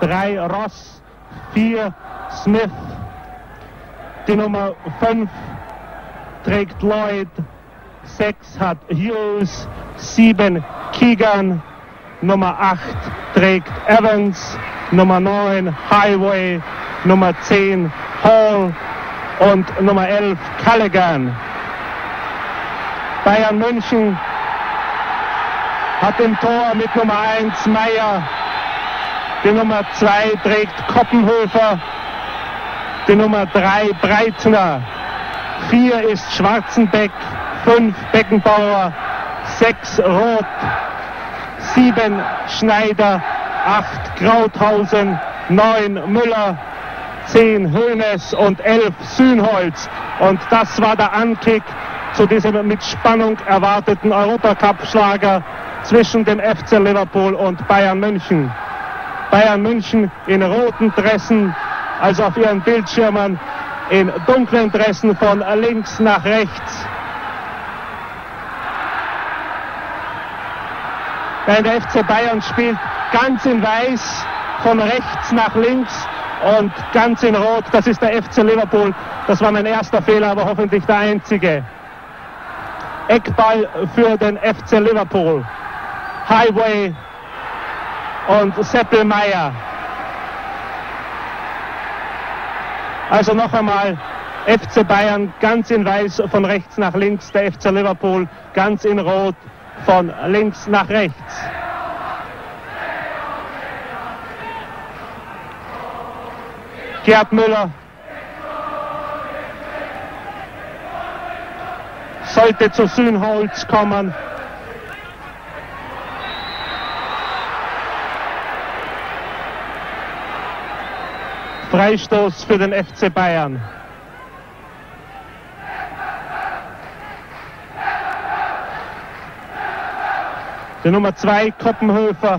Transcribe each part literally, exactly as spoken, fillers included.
drei Ross, vier Smith, die Nummer fünf trägt Lloyd, sechs hat Hughes, sieben Keegan, Nummer acht trägt Evans, Nummer neun Highway, Nummer zehn Hall und Nummer elf Callaghan. Bayern München hat im Tor mit Nummer eins Meyer, die Nummer zwei trägt Koppenhöfer, die Nummer drei Breitner, vier ist Schwarzenbeck, fünf Beckenbauer, sechs Roth, sieben Schneider, acht Krauthausen, neun Müller, zehn Hoeneß und elf Sühnholz. Und das war der Ankick zu diesem mit Spannung erwarteten Europacup-Schlager zwischen dem F C Liverpool und Bayern München. Bayern München in roten Dressen, also auf ihren Bildschirmen in dunklen Dressen von links nach rechts. Während der F C Bayern spielt ganz in weiß von rechts nach links und ganz in rot, das ist der F C Liverpool. Das war mein erster Fehler, aber hoffentlich der einzige. Eckball für den F C Liverpool. Highway und Seppelmeier. Also noch einmal, F C Bayern ganz in weiß von rechts nach links, der F C Liverpool ganz in rot von links nach rechts. Gerd Müller sollte zu Sühnholz kommen. Freistoß für den F C Bayern. Die Nummer zwei Koppenhöfer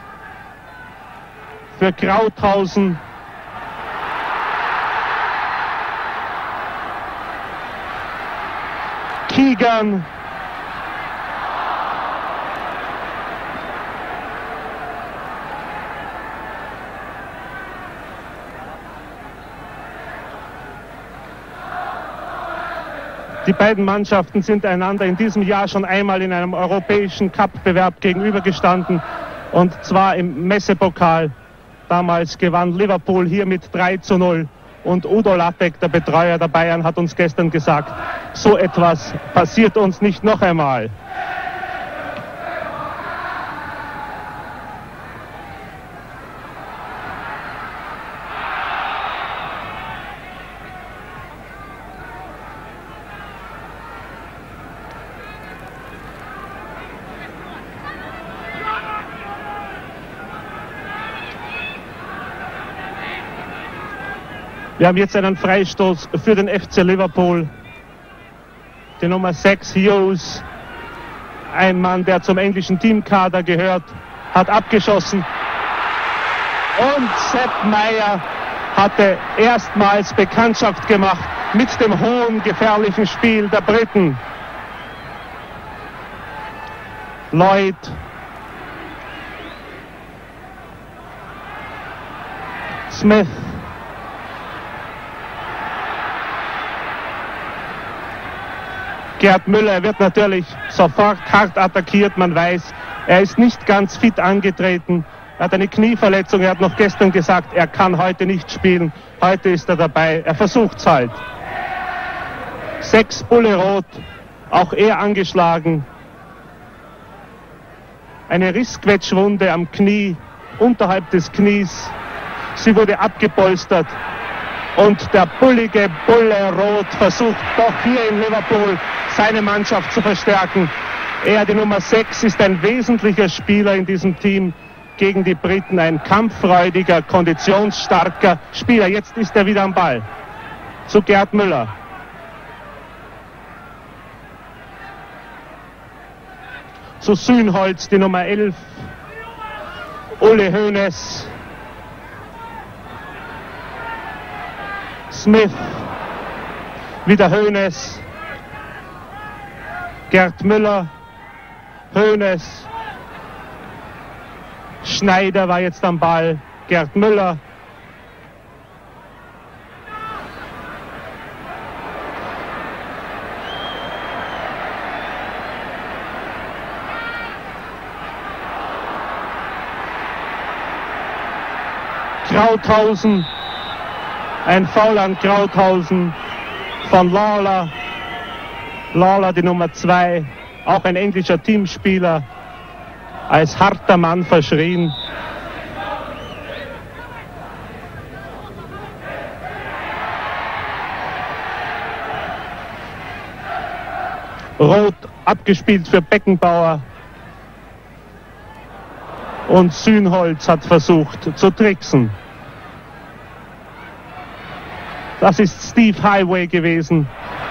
für Krauthausen. Keegan. Die beiden Mannschaften sind einander in diesem Jahr schon einmal in einem europäischen Cup-Bewerb gegenübergestanden, und zwar im Messepokal. Damals gewann Liverpool hier mit drei zu null. Und Udo Lattek, der Betreuer der Bayern, hat uns gestern gesagt, so etwas passiert uns nicht noch einmal. Wir haben jetzt einen Freistoß für den F C Liverpool. Die Nummer sechs Hughes, ein Mann, der zum englischen Teamkader gehört, hat abgeschossen. Und Sepp Meier hatte erstmals Bekanntschaft gemacht mit dem hohen, gefährlichen Spiel der Briten. Lloyd. Smith. Gerd Müller wird natürlich sofort hart attackiert, man weiß, er ist nicht ganz fit angetreten, er hat eine Knieverletzung, er hat noch gestern gesagt, er kann heute nicht spielen, heute ist er dabei, er versucht es halt. Sechs Bulle rot, auch er angeschlagen, eine Rissquetschwunde am Knie, unterhalb des Knies, sie wurde abgepolstert. Und der bullige Bulle Roth versucht doch hier in Liverpool seine Mannschaft zu verstärken. Er, die Nummer sechs, ist ein wesentlicher Spieler in diesem Team gegen die Briten. Ein kampffreudiger, konditionsstarker Spieler. Jetzt ist er wieder am Ball. Zu Gerd Müller. Zu Sühnholz, die Nummer elf. Uli Hoeneß. Smith, wieder Hoeneß, Gerd Müller, Hoeneß, Schneider war jetzt am Ball, Gerd Müller. Krauthausen, ein Foul an Krauthausen von Lawler. Lawler, die Nummer zwei, auch ein englischer Teamspieler, als harter Mann verschrien. Rot abgespielt für Beckenbauer. Und Sühnholz hat versucht zu tricksen. Das ist Steve Highway gewesen.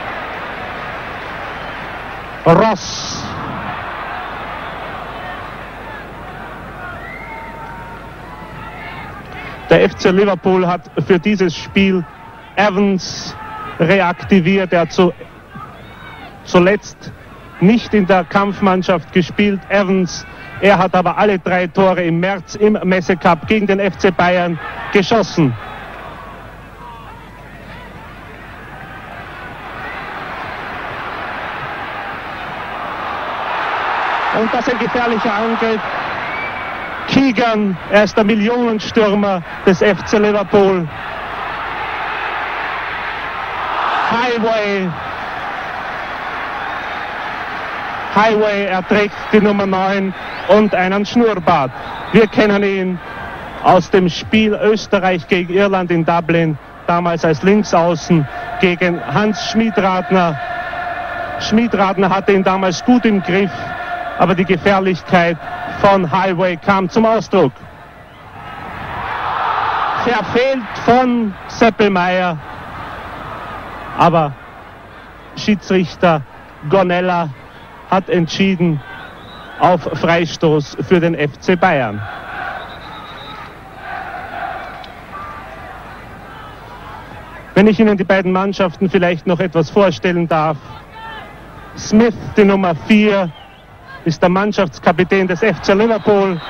Ross. Der F C Liverpool hat für dieses Spiel Evans reaktiviert. Er hat zu, zuletzt nicht in der Kampfmannschaft gespielt. Evans, er hat aber alle drei Tore im März im Messecup gegen den F C Bayern geschossen. Und das ist ein gefährlicher Angriff. Keegan, er ist der Millionenstürmer des F C Liverpool. Highway. Highway, er trägt die Nummer neun und einen Schnurrbart. Wir kennen ihn aus dem Spiel Österreich gegen Irland in Dublin, damals als Linksaußen gegen Hans Schmiedradner. Schmiedradner hatte ihn damals gut im Griff, aber die Gefährlichkeit von Highway kam zum Ausdruck. Verfehlt von Seppelmeier, aber Schiedsrichter Gonella hat entschieden auf Freistoß für den F C Bayern. Wenn ich Ihnen die beiden Mannschaften vielleicht noch etwas vorstellen darf. Smith, die Nummer vier, ist der Mannschaftskapitän des F C Liverpool.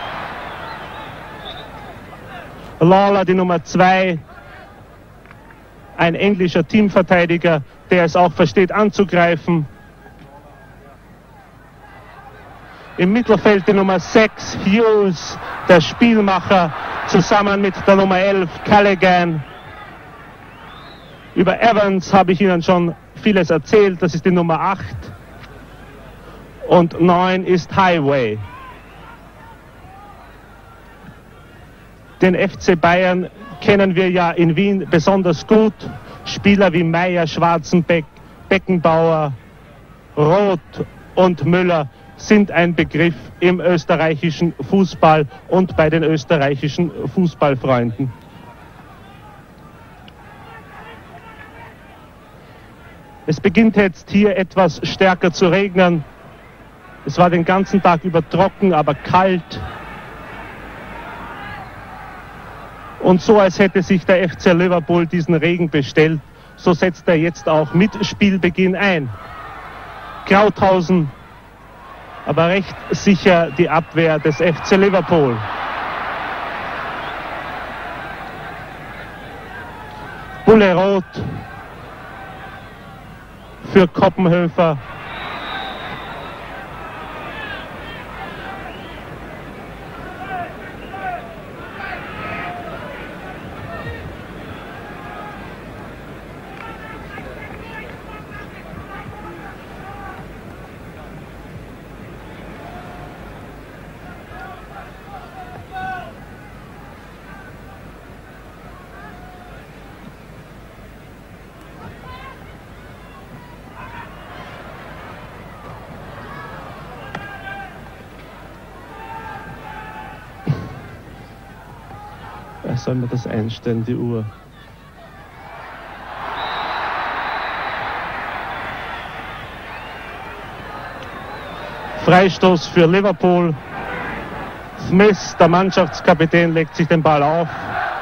Lawler, die Nummer zwei, ein englischer Teamverteidiger, der es auch versteht anzugreifen. Im Mittelfeld die Nummer sechs, Hughes, der Spielmacher, zusammen mit der Nummer elf, Callaghan. Über Evans habe ich Ihnen schon vieles erzählt, das ist die Nummer acht. Und neun ist Highway. Den F C Bayern kennen wir ja in Wien besonders gut. Spieler wie Meyer, Schwarzenbeck, Beckenbauer, Roth und Müller sind ein Begriff im österreichischen Fußball und bei den österreichischen Fußballfreunden. Es beginnt jetzt hier etwas stärker zu regnen. Es war den ganzen Tag über trocken, aber kalt. Und so, als hätte sich der F C Liverpool diesen Regen bestellt, so setzt er jetzt auch mit Spielbeginn ein. Krauthausen, aber recht sicher die Abwehr des F C Liverpool. Bulle Rot für Koppenhöfer. Soll man das einstellen, die Uhr? Freistoß für Liverpool. Smith, der Mannschaftskapitän, legt sich den Ball auf.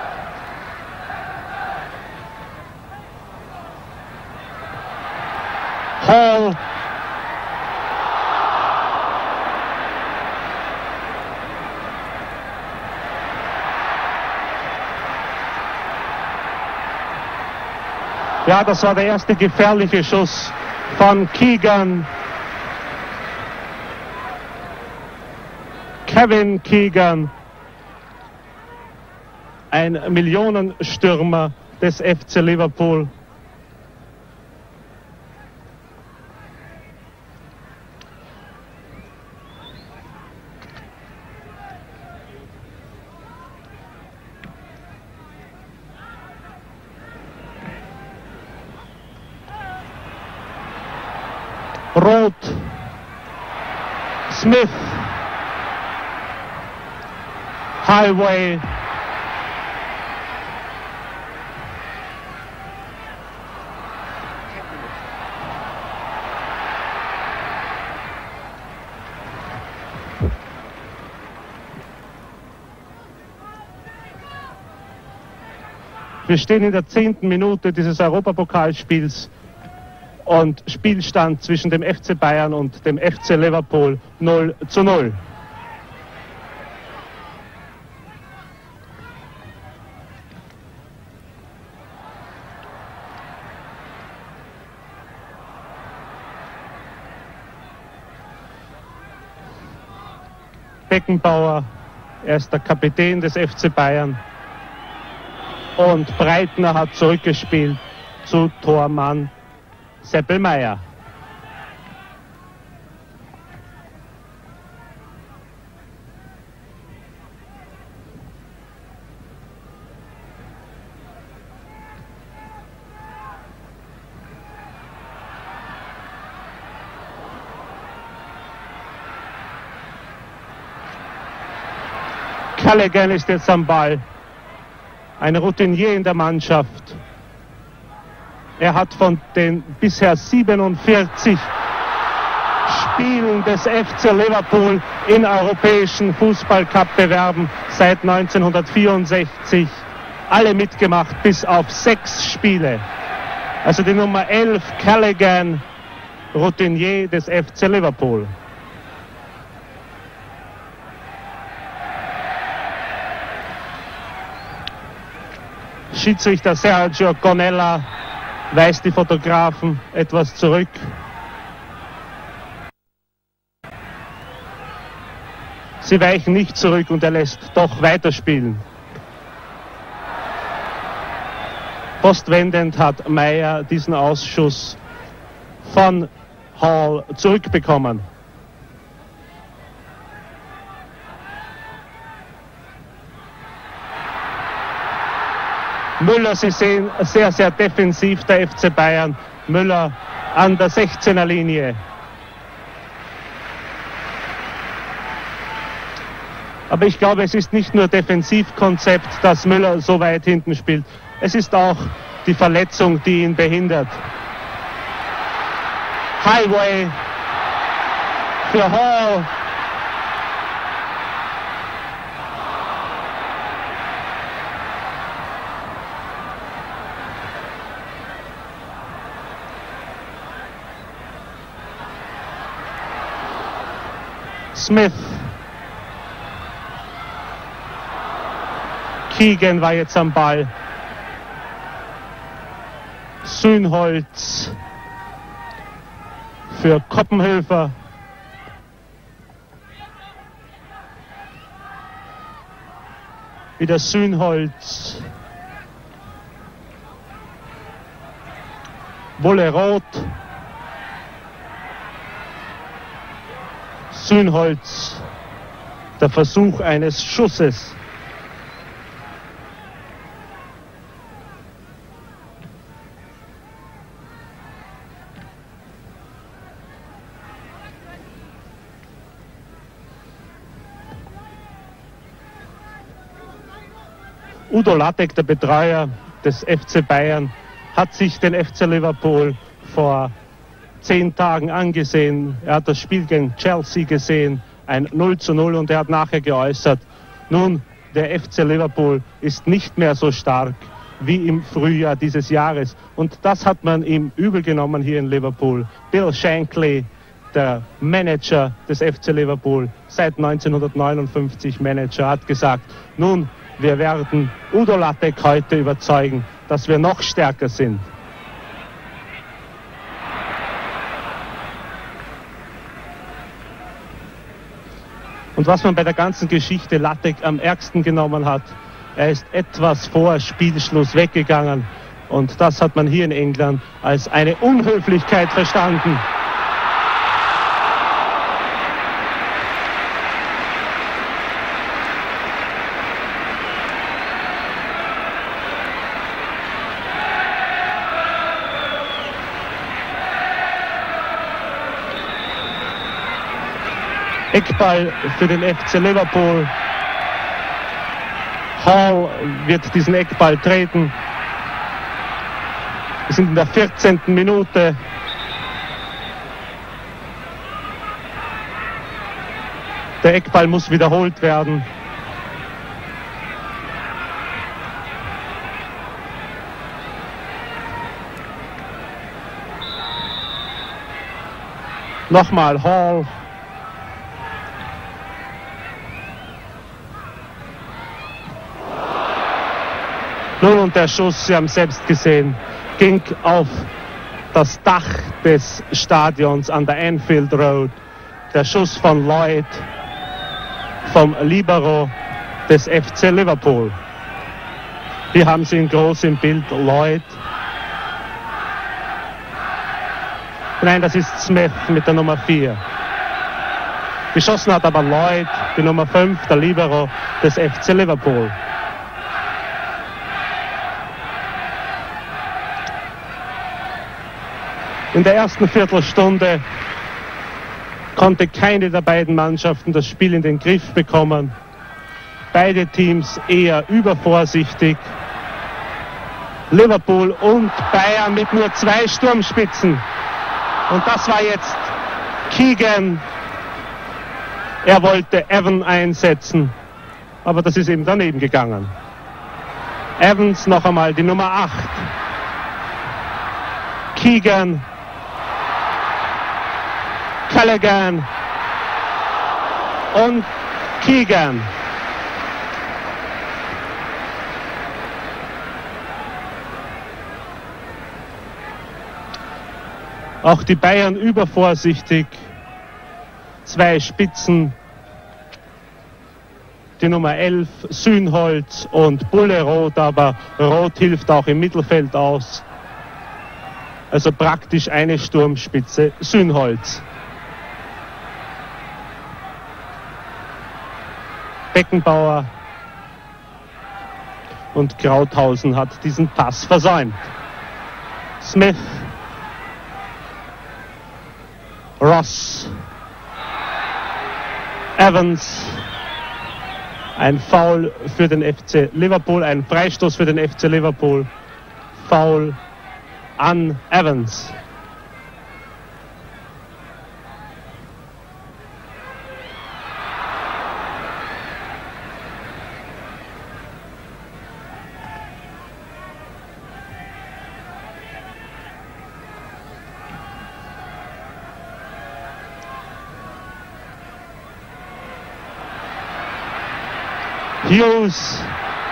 Hall. Ja, das war der erste gefährliche Schuss von Keegan. Kevin Keegan, ein Millionenstürmer des F C Liverpool. Rot. Smith. Highway. Wir stehen in der zehnten Minute dieses Europapokalspiels und Spielstand zwischen dem F C Bayern und dem F C Liverpool null zu null. Beckenbauer, er ist der Kapitän des F C Bayern. Und Breitner hat zurückgespielt zu Tormann Seppelmeier. Callaghan ist jetzt am Ball. Ein Routinier in der Mannschaft. Er hat von den bisher siebenundvierzig Spielen des F C Liverpool in europäischen Fußball-Cup-Bewerben seit neunzehnhundertvierundsechzig alle mitgemacht, bis auf sechs Spiele. Also die Nummer elf, Callaghan, Routinier des F C Liverpool. Schiedsrichter Sergio Gonella weist die Fotografen etwas zurück. Sie weichen nicht zurück und er lässt doch weiterspielen. Postwendend hat Meyer diesen Ausschuss von Hall zurückbekommen. Müller, Sie sehen, sehr, sehr defensiv der F C Bayern. Müller an der sechzehner Linie. Aber ich glaube, es ist nicht nur Defensivkonzept, dass Müller so weit hinten spielt. Es ist auch die Verletzung, die ihn behindert. Highway für Hall. Smith. Keegan war jetzt am Ball. Sühnholz für Koppenhöfer. Wieder Sühnholz. Wolle rot. Sühnholz, der Versuch eines Schusses. Udo Lattek, der Betreuer des F C Bayern, hat sich den F C Liverpool vor zehn Tagen angesehen. Er hat das Spiel gegen Chelsea gesehen, ein null zu null, und er hat nachher geäußert, nun, der F C Liverpool ist nicht mehr so stark wie im Frühjahr dieses Jahres. Und das hat man ihm übel genommen hier in Liverpool. Bill Shankly, der Manager des F C Liverpool, seit neunzehnhundertneunundfünfzig Manager, hat gesagt, nun, wir werden Udo Lattek heute überzeugen, dass wir noch stärker sind. Und was man bei der ganzen Geschichte Lattek am ärgsten genommen hat, er ist etwas vor Spielschluss weggegangen. Und das hat man hier in England als eine Unhöflichkeit verstanden. Eckball für den F C Liverpool. Hall wird diesen Eckball treten. Wir sind in der vierzehnten Minute. Der Eckball muss wiederholt werden. Nochmal Hall. Nun, und der Schuss, Sie haben es selbst gesehen, ging auf das Dach des Stadions an der Anfield Road. Der Schuss von Lloyd, vom Libero des F C Liverpool. Hier haben Sie ihn groß im Bild, Lloyd. Nein, das ist Smith mit der Nummer vier. Geschossen hat aber Lloyd, die Nummer fünf, der Libero des F C Liverpool. In der ersten Viertelstunde konnte keine der beiden Mannschaften das Spiel in den Griff bekommen. Beide Teams eher übervorsichtig. Liverpool und Bayern mit nur zwei Sturmspitzen. Und das war jetzt Keegan. Er wollte Evan einsetzen, aber das ist eben daneben gegangen. Evans noch einmal, die Nummer acht. Keegan. Callaghan und Keegan. Auch die Bayern übervorsichtig. Zwei Spitzen. Die Nummer elf, Sühnholz und Bulle Rot, aber Rot hilft auch im Mittelfeld aus. Also praktisch eine Sturmspitze, Sühnholz. Beckenbauer und Krauthausen hat diesen Pass versäumt. Smith, Ross, Evans, ein Foul für den F C Liverpool, ein Freistoß für den F C Liverpool, Foul an Evans. Hughes.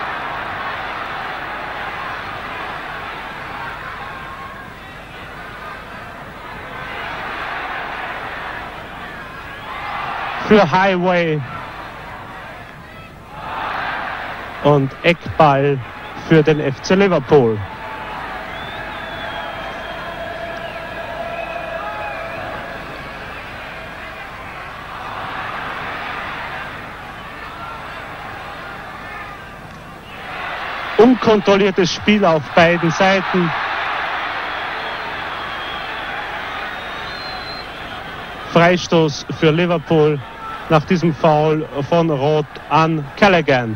Für Highway. Und Eckball für den F C Liverpool. Unkontrolliertes Spiel auf beiden Seiten. Freistoß für Liverpool nach diesem Foul von Rot an Callaghan.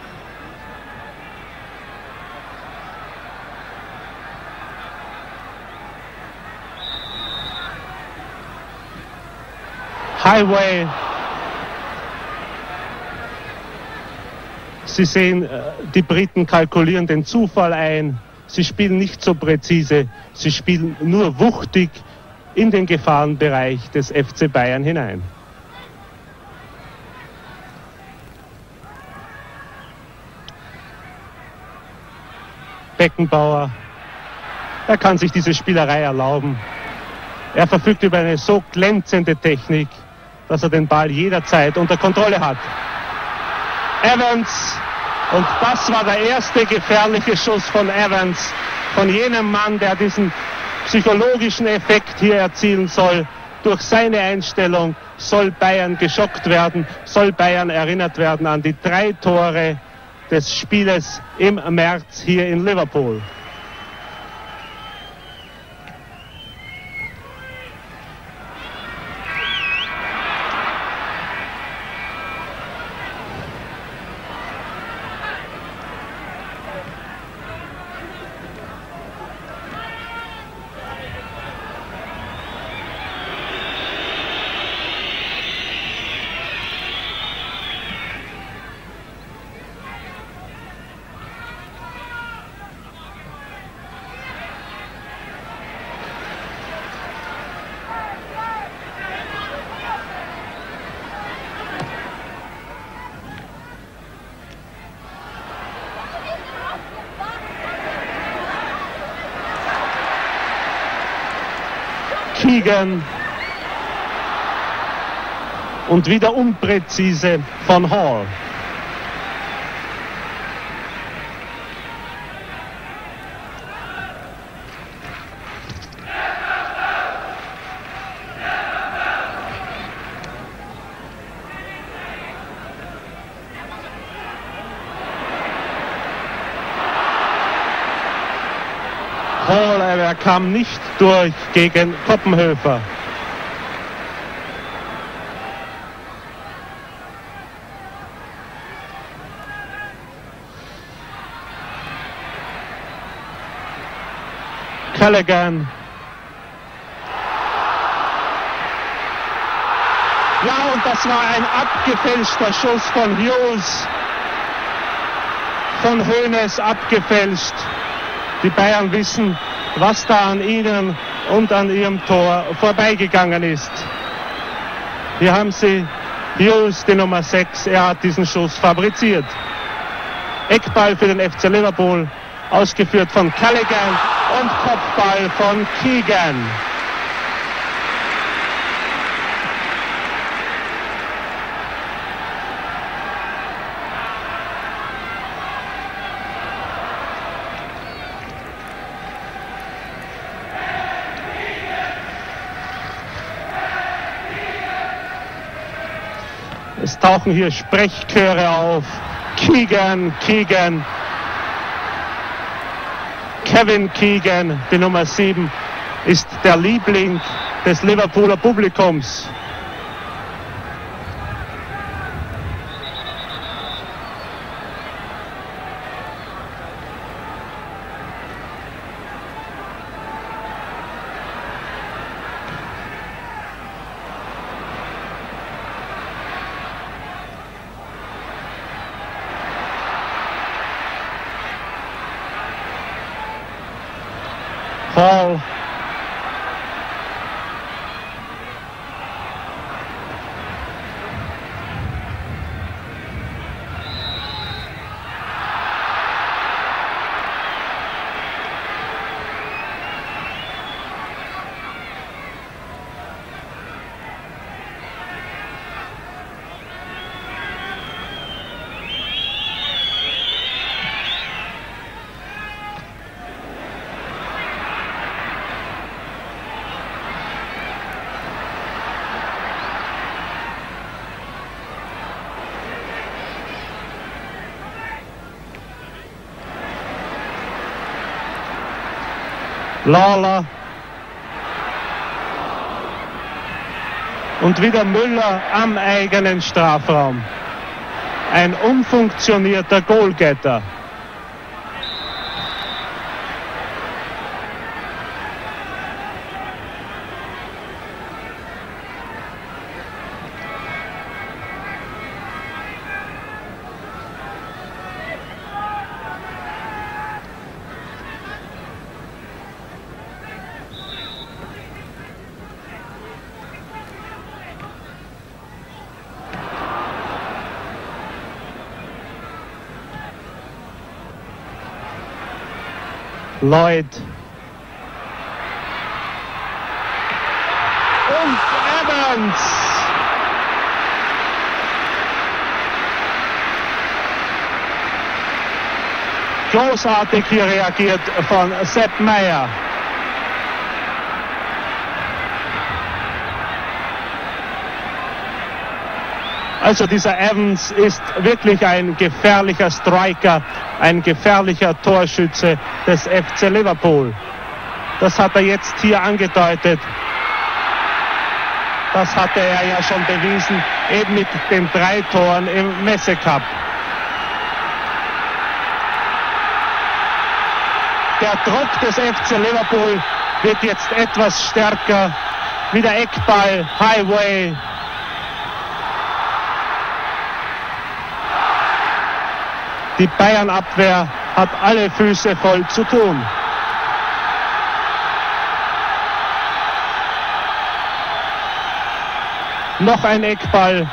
Highway. Sie sehen, die Briten kalkulieren den Zufall ein. Sie spielen nicht so präzise. Sie spielen nur wuchtig in den Gefahrenbereich des F C Bayern hinein. Beckenbauer, er kann sich diese Spielerei erlauben. Er verfügt über eine so glänzende Technik. dass er den Ball jederzeit unter Kontrolle hat. Evans, und das war der erste gefährliche Schuss von Evans, von jenem Mann, der diesen psychologischen Effekt hier erzielen soll. Durch seine Einstellung soll Bayern geschockt werden, soll Bayern erinnert werden an die drei Tore des Spieles im März hier in Liverpool. Keegan und wieder unpräzise von Hall. Hall, er kam nicht durch gegen Koppenhöfer. Callaghan. Ja, und das war ein abgefälschter Schuss von Hughes. Von Hoeneß abgefälscht. Die Bayern wissen, was da an ihnen und an ihrem Tor vorbeigegangen ist. Hier haben sie Hughes, die Nummer sechs, er hat diesen Schuss fabriziert. Eckball für den F C Liverpool, ausgeführt von Callaghan und Kopfball von Keegan. Es tauchen hier Sprechchöre auf. Keegan, Keegan. Kevin Keegan, die Nummer sieben, ist der Liebling des Liverpooler Publikums. Hall. Lawler und wieder Müller am eigenen Strafraum. Ein umfunktionierter Goalgetter. Lloyd und Evans. Großartig hier reagiert von Sepp Maier. Also dieser Evans ist wirklich ein gefährlicher Striker, ein gefährlicher Torschütze des F C Liverpool. Das hat er jetzt hier angedeutet. Das hatte er ja schon bewiesen, eben mit den drei Toren im Messe Cup. Der Druck des F C Liverpool wird jetzt etwas stärker. Wieder Eckball, Highway. Die Bayern-Abwehr hat alle Füße voll zu tun. Noch ein Eckball.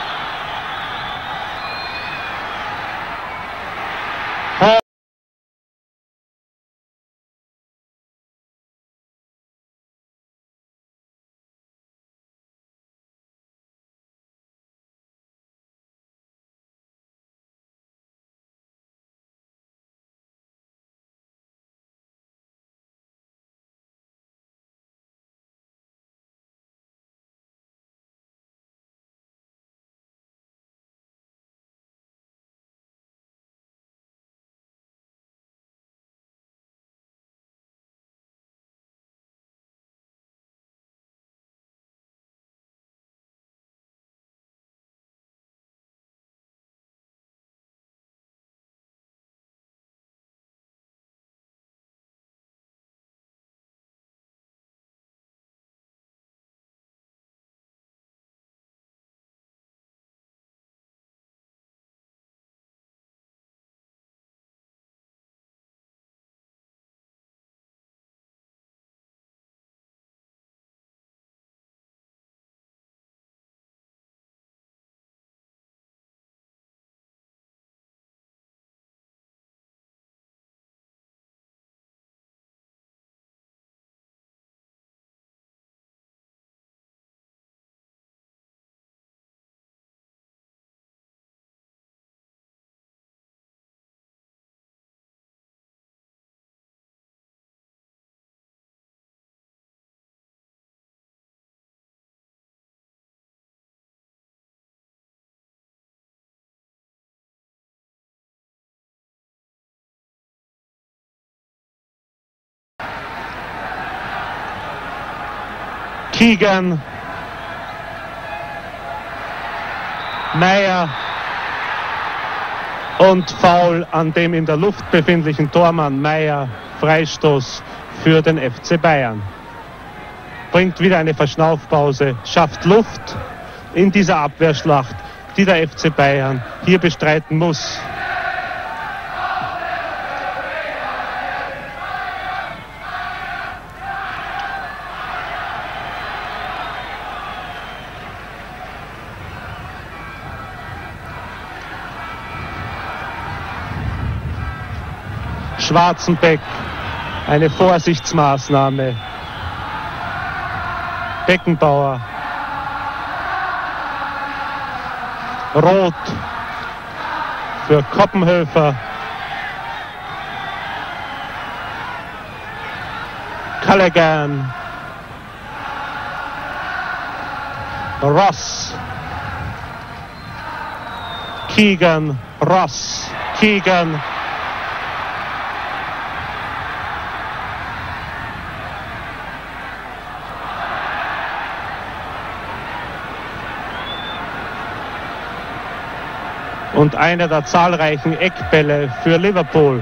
Keegan, Maier und Foul an dem in der Luft befindlichen Tormann Maier. Freistoß für den F C Bayern. Bringt wieder eine Verschnaufpause, schafft Luft in dieser Abwehrschlacht, die der F C Bayern hier bestreiten muss. Schwarzenbeck, eine Vorsichtsmaßnahme. Beckenbauer. Rot für Koppenhöfer. Callaghan. Ross. Keegan. Ross. Keegan. Und einer der zahlreichen Eckbälle für Liverpool.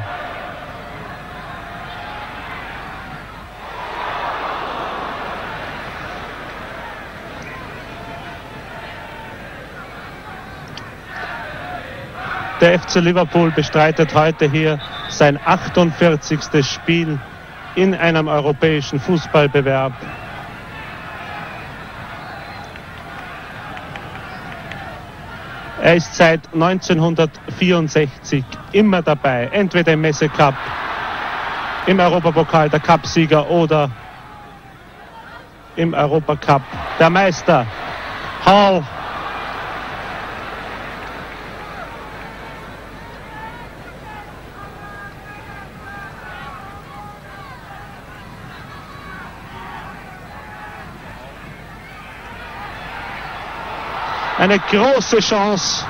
Der F C Liverpool bestreitet heute hier sein achtundvierzigstes Spiel in einem europäischen Fußballbewerb. Er ist seit neunzehnhundertvierundsechzig immer dabei, entweder im Messe Cup, im Europapokal der Cupsieger oder im Europacup der Meister. Hall. Eine große Chance.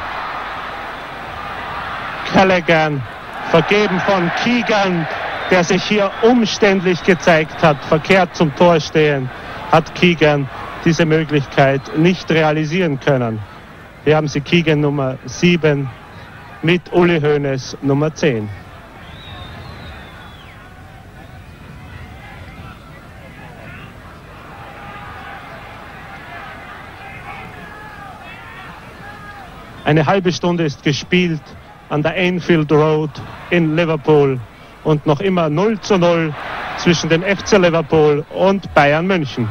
Callaghan, vergeben von Keegan, der sich hier umständlich gezeigt hat, verkehrt zum Tor stehen, hat Keegan diese Möglichkeit nicht realisieren können. Hier haben Sie Keegan Nummer sieben mit Uli Hoeneß Nummer zehn. Eine halbe Stunde ist gespielt an der Anfield Road in Liverpool und noch immer null zu null zwischen dem F C Liverpool und Bayern München.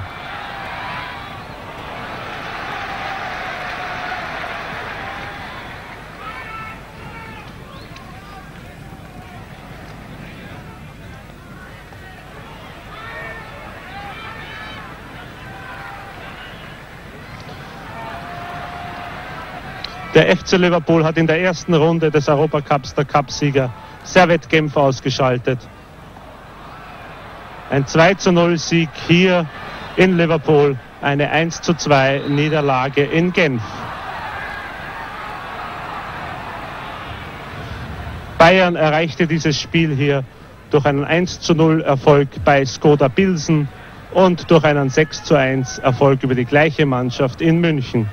Der F C Liverpool hat in der ersten Runde des Europacups der Cupsieger Servette Genf ausgeschaltet. Ein zwei zu null Sieg hier in Liverpool, eine eins zu zwei Niederlage in Genf. Bayern erreichte dieses Spiel hier durch einen eins zu null Erfolg bei Skoda Pilsen und durch einen sechs zu eins Erfolg über die gleiche Mannschaft in München.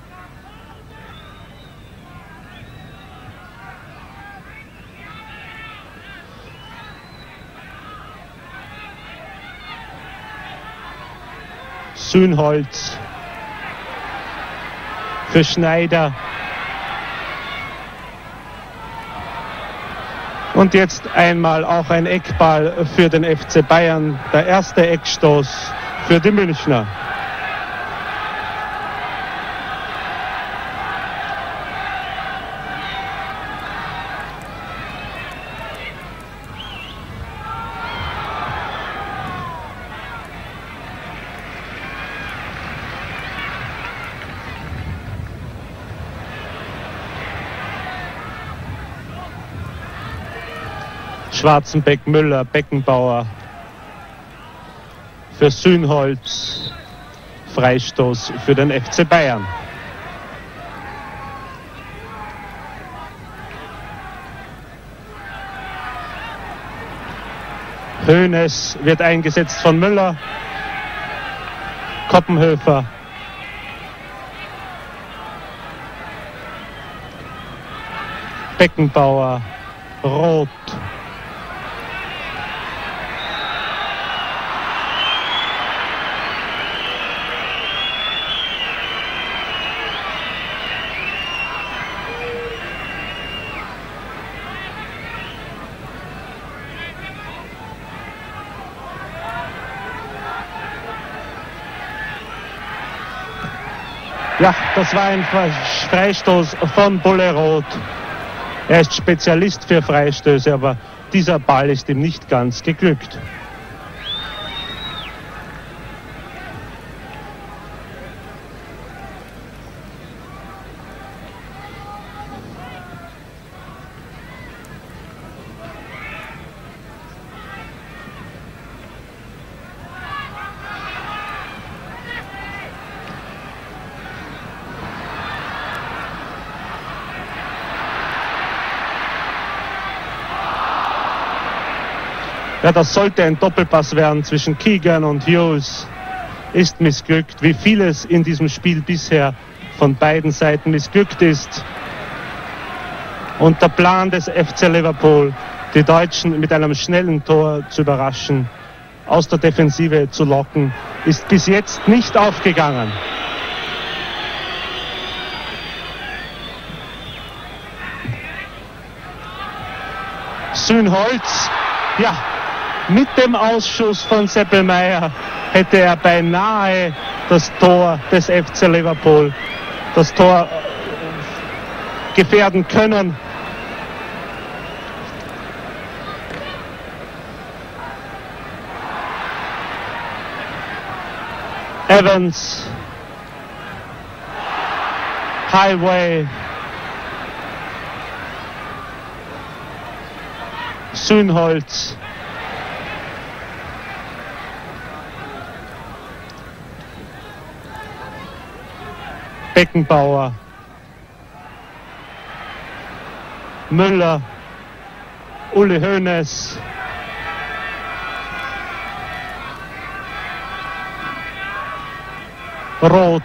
Sühnholz für Schneider. Und jetzt einmal auch ein Eckball für den F C Bayern. Der erste Eckstoß für die Münchner. Schwarzenbeck, Müller, Beckenbauer für Sühnholz, Freistoß für den F C Bayern. Hoeneß wird eingesetzt von Müller, Koppenhöfer, Beckenbauer, Roth. Ja, das war ein Freistoß von Bulle Roth. Er ist Spezialist für Freistöße, aber dieser Ball ist ihm nicht ganz geglückt. Ja, das sollte ein Doppelpass werden zwischen Keegan und Hughes. Ist missglückt, wie vieles in diesem Spiel bisher von beiden Seiten missglückt ist. Und der Plan des F C Liverpool, die Deutschen mit einem schnellen Tor zu überraschen, aus der Defensive zu locken, ist bis jetzt nicht aufgegangen. Sühnholz, ja, mit dem Ausschuss von Seppelmeier hätte er beinahe das Tor des F C Liverpool, das Tor gefährden können. Evans, Highway, Sühnholz. Beckenbauer, Müller, Uli Hoeneß, Rot.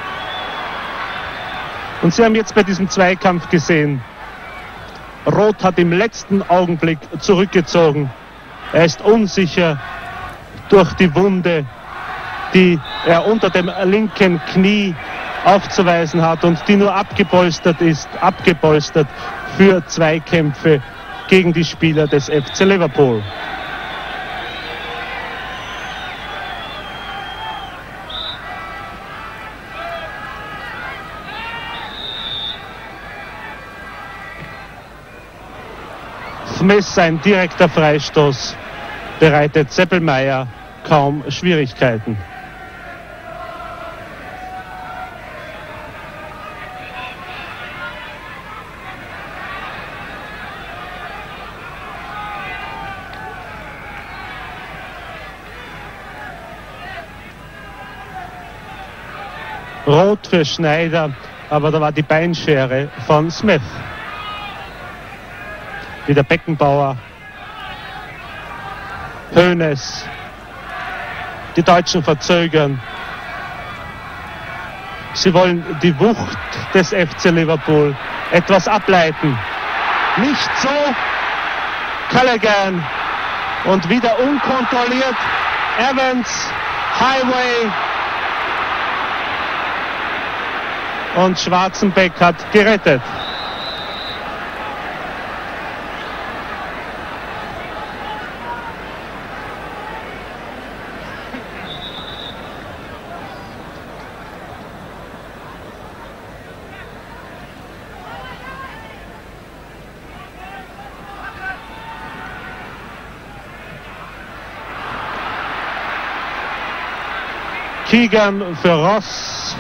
Und Sie haben jetzt bei diesem Zweikampf gesehen, Rot hat im letzten Augenblick zurückgezogen. Er ist unsicher durch die Wunde, die er unter dem linken Knie aufzuweisen hat und die nur abgepolstert ist, abgepolstert für Zweikämpfe gegen die Spieler des F C Liverpool. Smith, ein direkter Freistoß, bereitet Seppelmeier kaum Schwierigkeiten. Rot für Schneider, aber da war die Beinschere von Smith. Wieder Beckenbauer, Hoeneß, die Deutschen verzögern. Sie wollen die Wucht des F C Liverpool etwas ableiten. Nicht so, Callaghan und wieder unkontrolliert Evans, Highway und Schwarzenbeck hat gerettet. Keegan für Ross.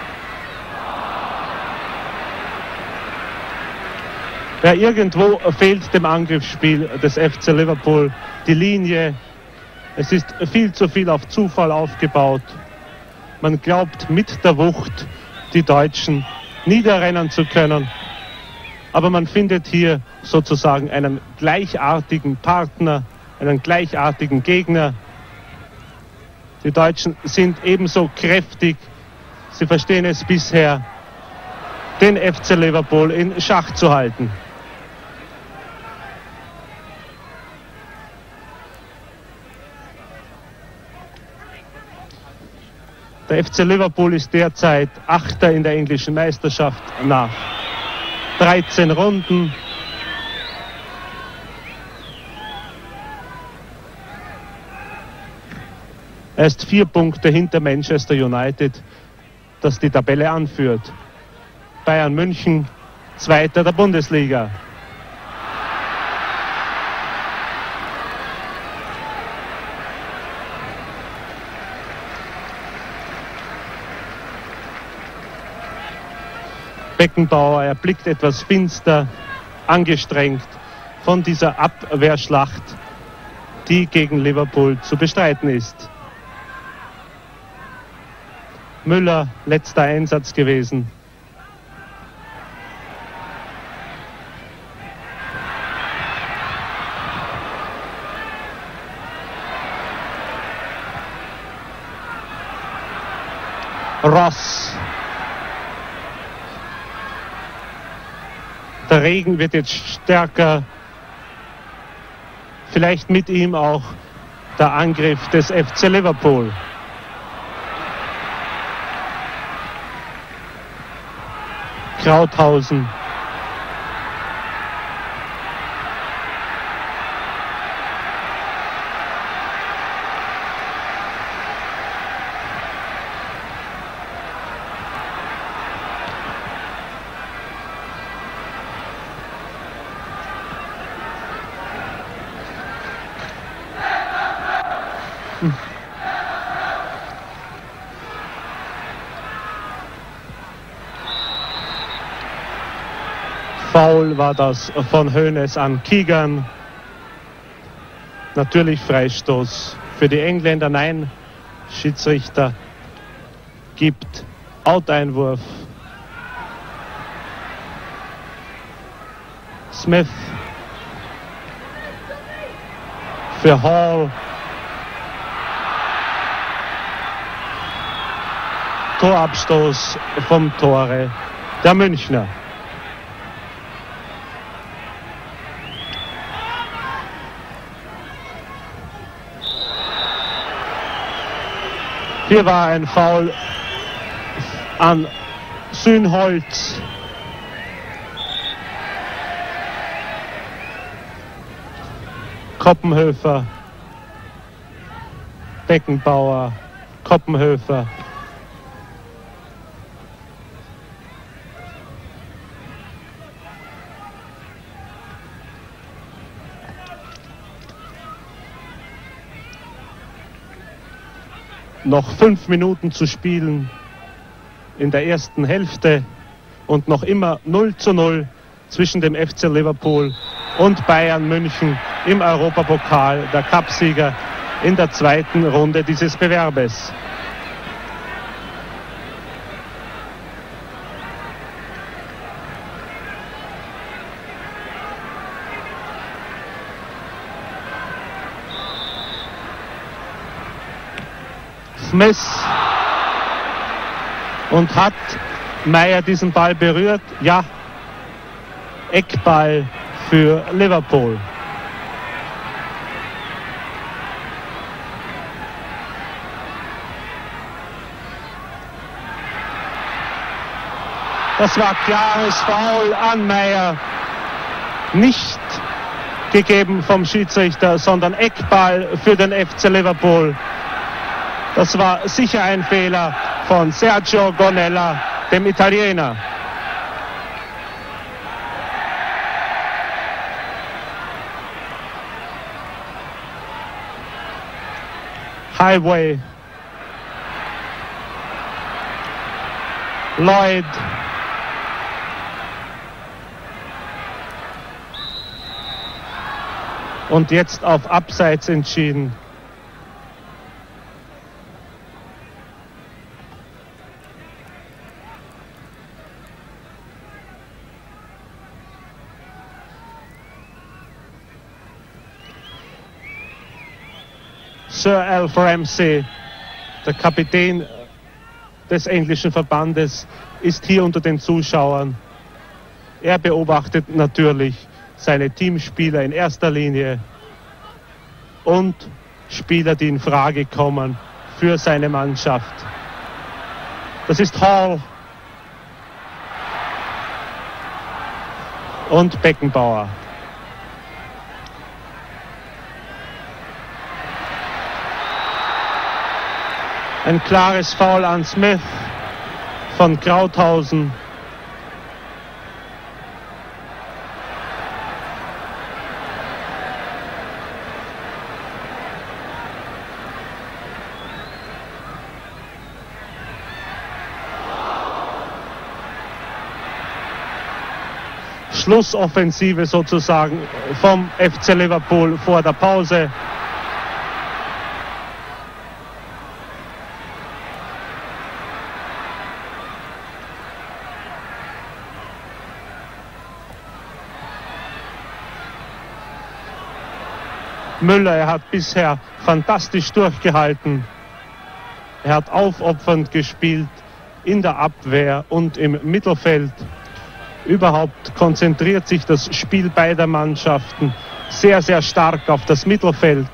Ja, irgendwo fehlt dem Angriffsspiel des F C Liverpool die Linie. Es ist viel zu viel auf Zufall aufgebaut. Man glaubt mit der Wucht die Deutschen niederrennen zu können. Aber man findet hier sozusagen einen gleichartigen Partner, einen gleichartigen Gegner. Die Deutschen sind ebenso kräftig. Sie verstehen es bisher, den F C Liverpool in Schach zu halten. Der F C Liverpool ist derzeit Achter in der englischen Meisterschaft nach dreizehn Runden. Er ist vier Punkte hinter Manchester United, das die Tabelle anführt. Bayern München, Zweiter der Bundesliga. Beckenbauer, er blickt etwas finster, angestrengt von dieser Abwehrschlacht, die gegen Liverpool zu bestreiten ist. Müller, letzter Einsatz gewesen. Ross. Der Regen wird jetzt stärker. Vielleicht mit ihm auch der Angriff des F C Liverpool. Krauthausen. Hm. Foul war das von Hoeneß an Keegan. Natürlich Freistoß für die Engländer. Nein, Schiedsrichter gibt Out-Einwurf Smith für Hall. Torabstoß vom Tore der Münchner. Hier war ein Foul an Sühnholz. Koppenhöfer, Beckenbauer, Koppenhöfer. Noch fünf Minuten zu spielen in der ersten Hälfte und noch immer null zu null zwischen dem F C Liverpool und Bayern München im Europapokal, der Cupsieger in der zweiten Runde dieses Bewerbes. Smith, und hat Meyer diesen Ball berührt? Ja, Eckball für Liverpool. Das war klares Foul an Meyer. Nicht gegeben vom Schiedsrichter, sondern Eckball für den F C Liverpool. Das war sicher ein Fehler von Sergio Gonella, dem Italiener. Highway. Lloyd. Und jetzt auf Abseits entschieden. Sir Alf Ramsey, der Kapitän des englischen Verbandes, ist hier unter den Zuschauern. Er beobachtet natürlich seine Teamspieler in erster Linie und Spieler, die in Frage kommen für seine Mannschaft. Das ist Hall und Beckenbauer. Ein klares Foul an Smith von Krauthausen. Schlussoffensive sozusagen vom F C Liverpool vor der Pause. Müller, er hat bisher fantastisch durchgehalten. Er hat aufopfernd gespielt in der Abwehr und im Mittelfeld. Überhaupt konzentriert sich das Spiel beider Mannschaften sehr, sehr stark auf das Mittelfeld.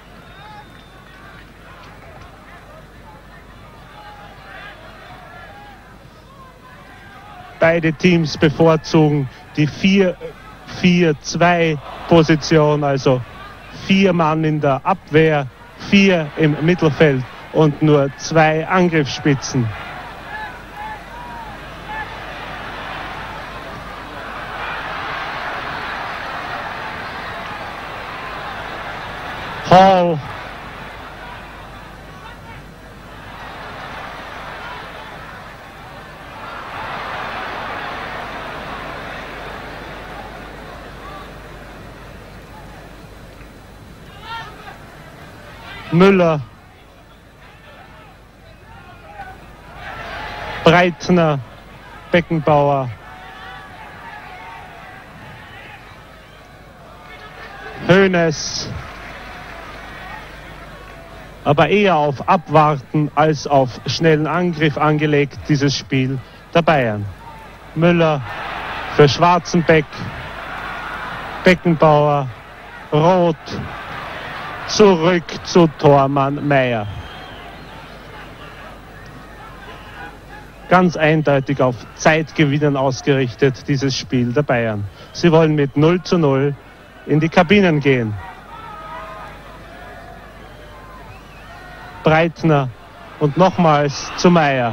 Beide Teams bevorzugen die vier vier zwei Position, also vier Mann in der Abwehr, vier im Mittelfeld und nur zwei Angriffsspitzen. Hall. Müller. Breitner. Beckenbauer. Hoeneß, aber eher auf Abwarten als auf schnellen Angriff angelegt, dieses Spiel der Bayern. Müller für Schwarzenbeck, Beckenbauer, Roth, zurück zu Tormann Meier. Ganz eindeutig auf Zeitgewinnen ausgerichtet, dieses Spiel der Bayern. Sie wollen mit null zu null in die Kabinen gehen. Breitner und nochmals zu Meier.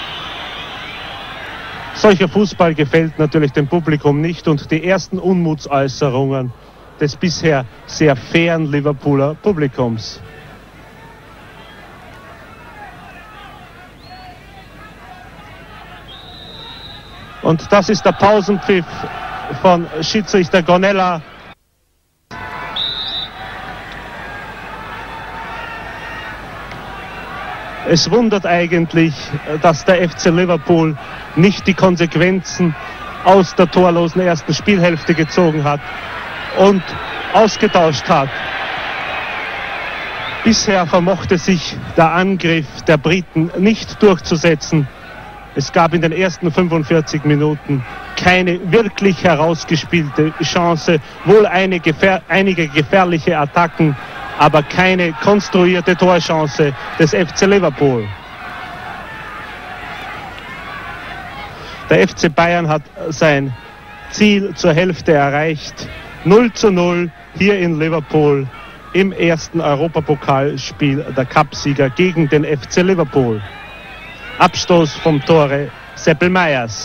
Solcher Fußball gefällt natürlich dem Publikum nicht und die ersten Unmutsäußerungen des bisher sehr fairen Liverpooler Publikums. Und das ist der Pausenpfiff von Schiedsrichter Gonella. Es wundert eigentlich, dass der F C Liverpool nicht die Konsequenzen aus der torlosen ersten Spielhälfte gezogen hat und ausgetauscht hat. Bisher vermochte sich der Angriff der Briten nicht durchzusetzen. Es gab in den ersten fünfundvierzig Minuten keine wirklich herausgespielte Chance, wohl eine gefähr- einige gefährliche Attacken, aber keine konstruierte Torchance des F C Liverpool. Der F C Bayern hat sein Ziel zur Hälfte erreicht. null zu null hier in Liverpool im ersten Europapokalspiel der Cupsieger gegen den F C Liverpool. Abstoß vom Tore Seppel Meyers.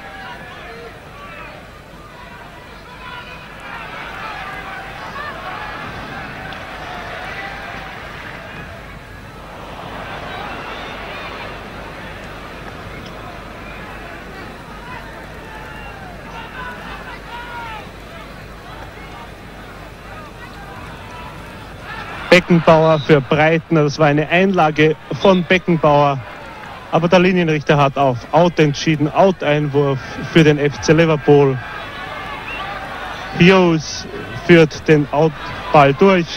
Beckenbauer für Breitner, das war eine Einlage von Beckenbauer, aber der Linienrichter hat auf Out entschieden, Out-Einwurf für den F C Liverpool. Hughes führt den Outball durch.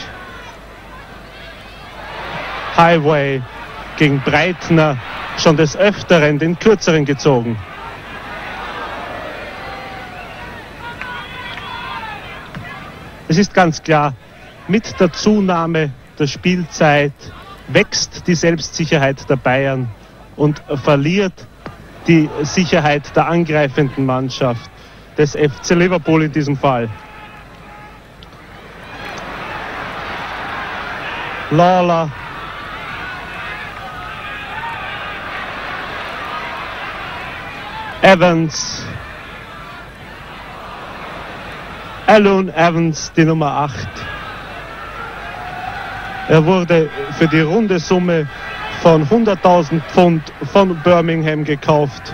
Highway gegen Breitner, schon des Öfteren den Kürzeren gezogen. Es ist ganz klar, mit der Zunahme der Spielzeit wächst die Selbstsicherheit der Bayern und verliert die Sicherheit der angreifenden Mannschaft, des F C Liverpool in diesem Fall. Lawler. Evans. Alun Evans, die Nummer acht. Er wurde für die runde Summe von hunderttausend Pfund von Birmingham gekauft.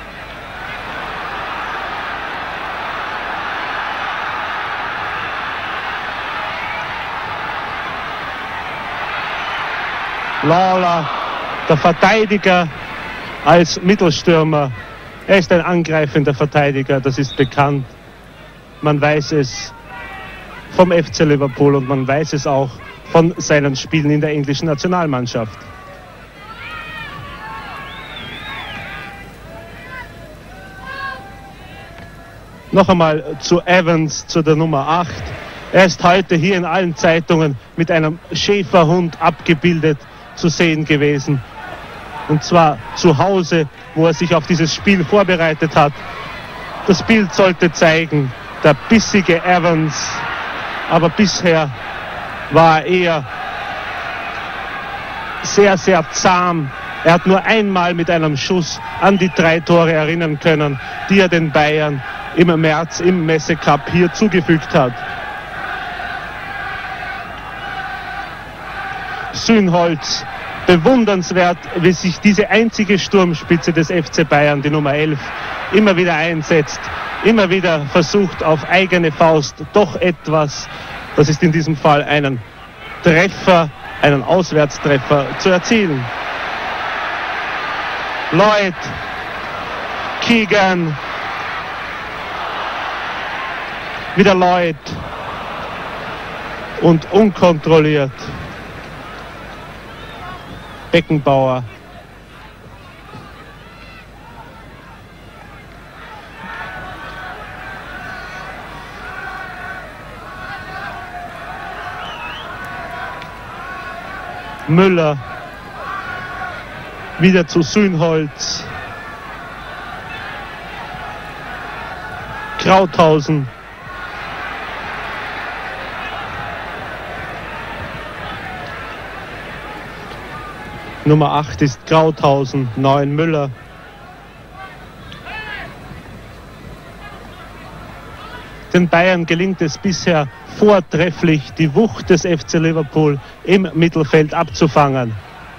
Lawler, der Verteidiger als Mittelstürmer. Er ist ein angreifender Verteidiger, das ist bekannt. Man weiß es vom F C Liverpool und man weiß es auch von seinen Spielen in der englischen Nationalmannschaft. Noch einmal zu Evans, zu der Nummer acht. Er ist heute hier in allen Zeitungen mit einem Schäferhund abgebildet zu sehen gewesen. Und zwar zu Hause, wo er sich auf dieses Spiel vorbereitet hat. Das Bild sollte zeigen, der bissige Evans, aber bisher war er eher sehr, sehr zahm. Er hat nur einmal mit einem Schuss an die drei Tore erinnern können, die er den Bayern im März im Messe-Cup hier zugefügt hat. Sühnholz, bewundernswert, wie sich diese einzige Sturmspitze des F C Bayern, die Nummer elf, immer wieder einsetzt, immer wieder versucht auf eigene Faust doch etwas, das ist in diesem Fall einen Treffer, einen Auswärtstreffer zu erzielen. Lloyd, Keegan, wieder Lloyd, und unkontrolliert. Beckenbauer. Müller. Wieder zu Sühnholz. Krauthausen. Nummer acht ist Krauthausen, neun Müller. Den Bayern gelingt es bisher vortrefflich, die Wucht des F C Liverpool im Mittelfeld abzufangen.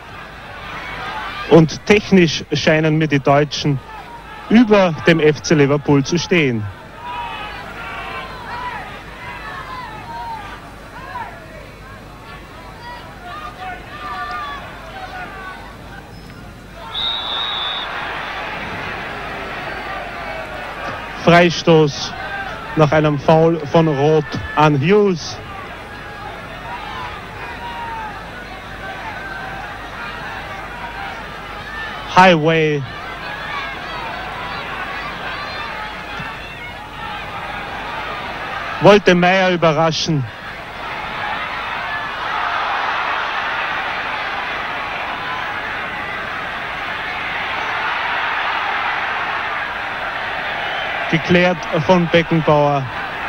Und technisch scheinen mir die Deutschen über dem F C Liverpool zu stehen. Freistoß nach einem Foul von Rot an Hughes. Highway. Wollte Meyer überraschen. Geklärt von Beckenbauer.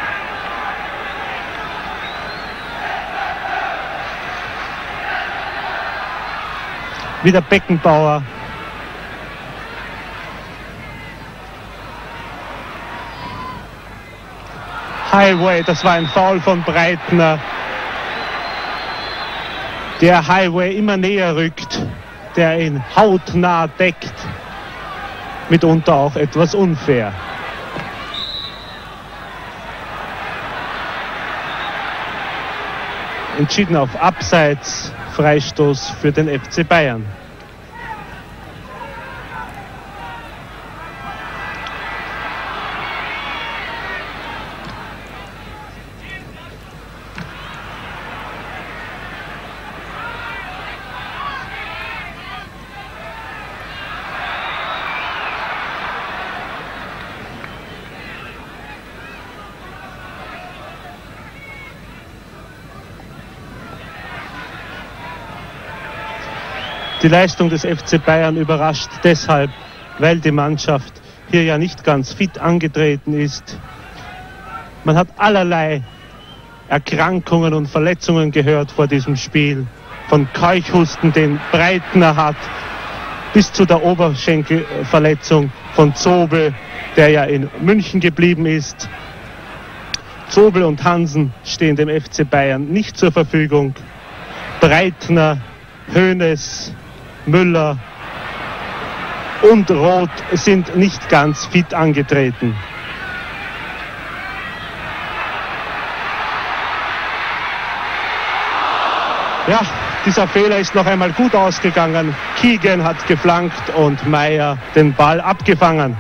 Wieder Beckenbauer. Highway, das war ein Foul von Breitner. Der Highway immer näher rückt, der ihn hautnah deckt. Mitunter auch etwas unfair. Entschieden auf Abseits, Freistoß für den F C Bayern. Die Leistung des F C Bayern überrascht deshalb, weil die Mannschaft hier ja nicht ganz fit angetreten ist. Man hat allerlei Erkrankungen und Verletzungen gehört vor diesem Spiel. Von Keuchhusten, den Breitner hat, bis zu der Oberschenkelverletzung von Zobel, der ja in München geblieben ist. Zobel und Hansen stehen dem F C Bayern nicht zur Verfügung. Breitner, Hoeneß, Müller und Roth sind nicht ganz fit angetreten. Ja, dieser Fehler ist noch einmal gut ausgegangen. Keegan hat geflankt und Meyer den Ball abgefangen.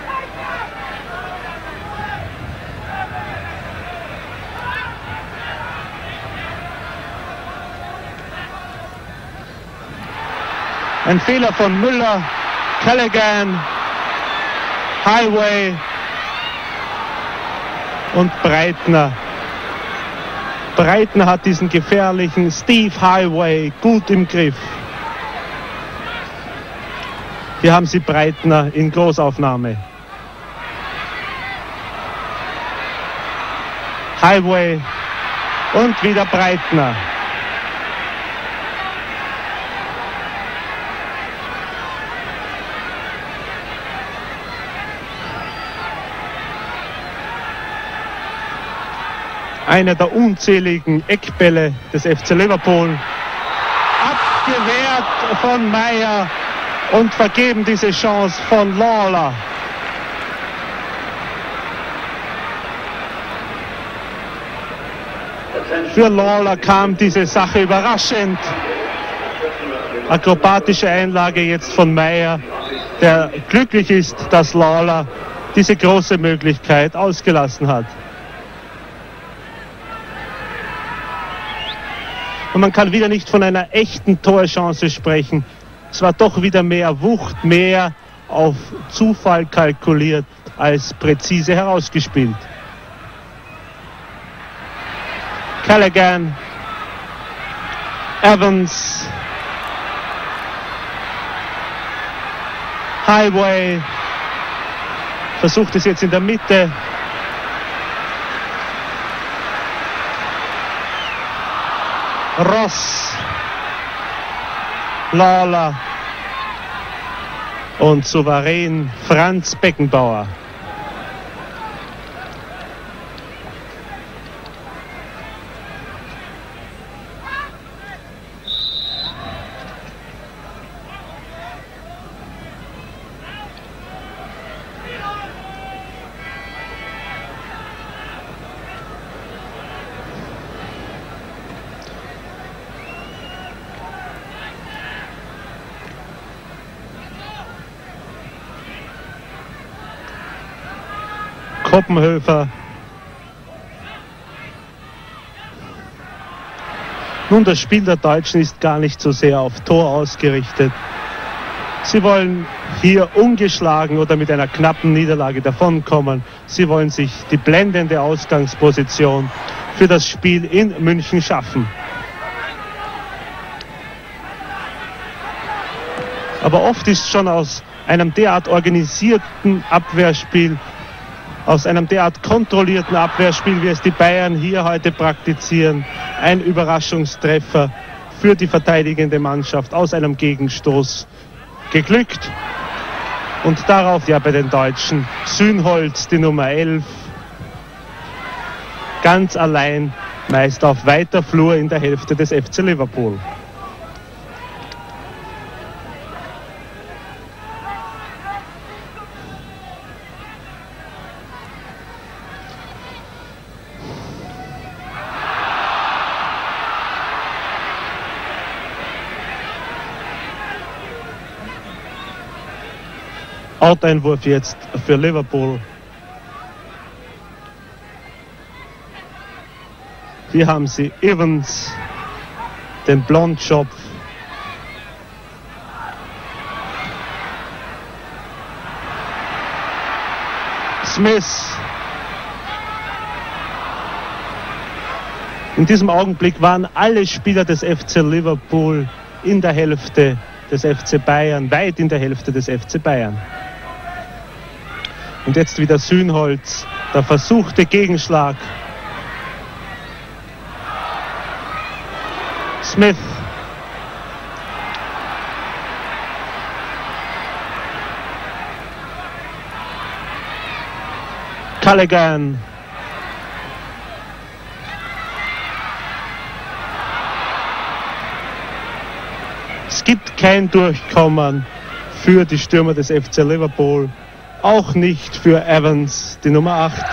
Ein Fehler von Müller, Callaghan, Highway und Breitner. Breitner hat diesen gefährlichen Steve Highway gut im Griff. Hier haben Sie Breitner in Großaufnahme. Highway und wieder Breitner. Einer der unzähligen Eckbälle des F C Liverpool. Abgewehrt von Meyer und vergeben diese Chance von Lawler. Für Lawler kam diese Sache überraschend. Akrobatische Einlage jetzt von Meyer, der glücklich ist, dass Lawler diese große Möglichkeit ausgelassen hat. Und man kann wieder nicht von einer echten Torchance sprechen. Es war doch wieder mehr Wucht, mehr auf Zufall kalkuliert als präzise herausgespielt. Callaghan, Evans, Highway, versucht es jetzt in der Mitte. Ross, Lawler und souverän Franz Beckenbauer. Koppenhöfer. Nun, das Spiel der Deutschen ist gar nicht so sehr auf Tor ausgerichtet. Sie wollen hier ungeschlagen oder mit einer knappen Niederlage davonkommen. Sie wollen sich die blendende Ausgangsposition für das Spiel in München schaffen. Aber oft ist schon aus einem derart organisierten Abwehrspiel, aus einem derart kontrollierten Abwehrspiel, wie es die Bayern hier heute praktizieren, ein Überraschungstreffer für die verteidigende Mannschaft aus einem Gegenstoß geglückt. Und darauf ja bei den Deutschen Sühnholz, die Nummer elf, ganz allein, meist auf weiter Flur in der Hälfte des F C Liverpool. Outeinwurf jetzt für Liverpool. Hier haben sie Evans, den Blondschopf. Smith. In diesem Augenblick waren alle Spieler des F C Liverpool in der Hälfte des F C Bayern, weit in der Hälfte des F C Bayern. Und jetzt wieder Sühnholz, der versuchte Gegenschlag. Smith. Callaghan. Es gibt kein Durchkommen für die Stürmer des F C Liverpool. Auch nicht für Evans, die Nummer acht.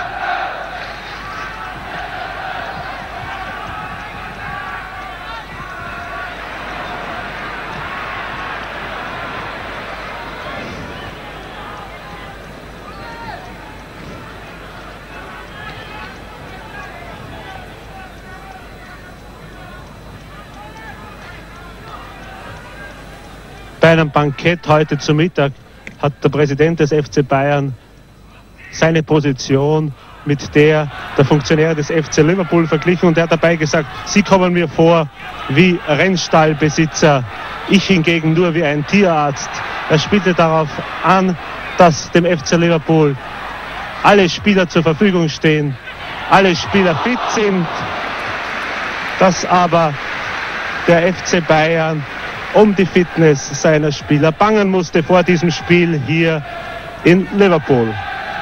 Bei einem Bankett heute zu Mittag hat der Präsident des F C Bayern seine Position mit der der Funktionäre des F C Liverpool verglichen und er hat dabei gesagt, sie kommen mir vor wie Rennstallbesitzer, ich hingegen nur wie ein Tierarzt. Er spielte darauf an, dass dem F C Liverpool alle Spieler zur Verfügung stehen, alle Spieler fit sind, dass aber der F C Bayern um die Fitness seiner Spieler bangen musste vor diesem Spiel hier in Liverpool.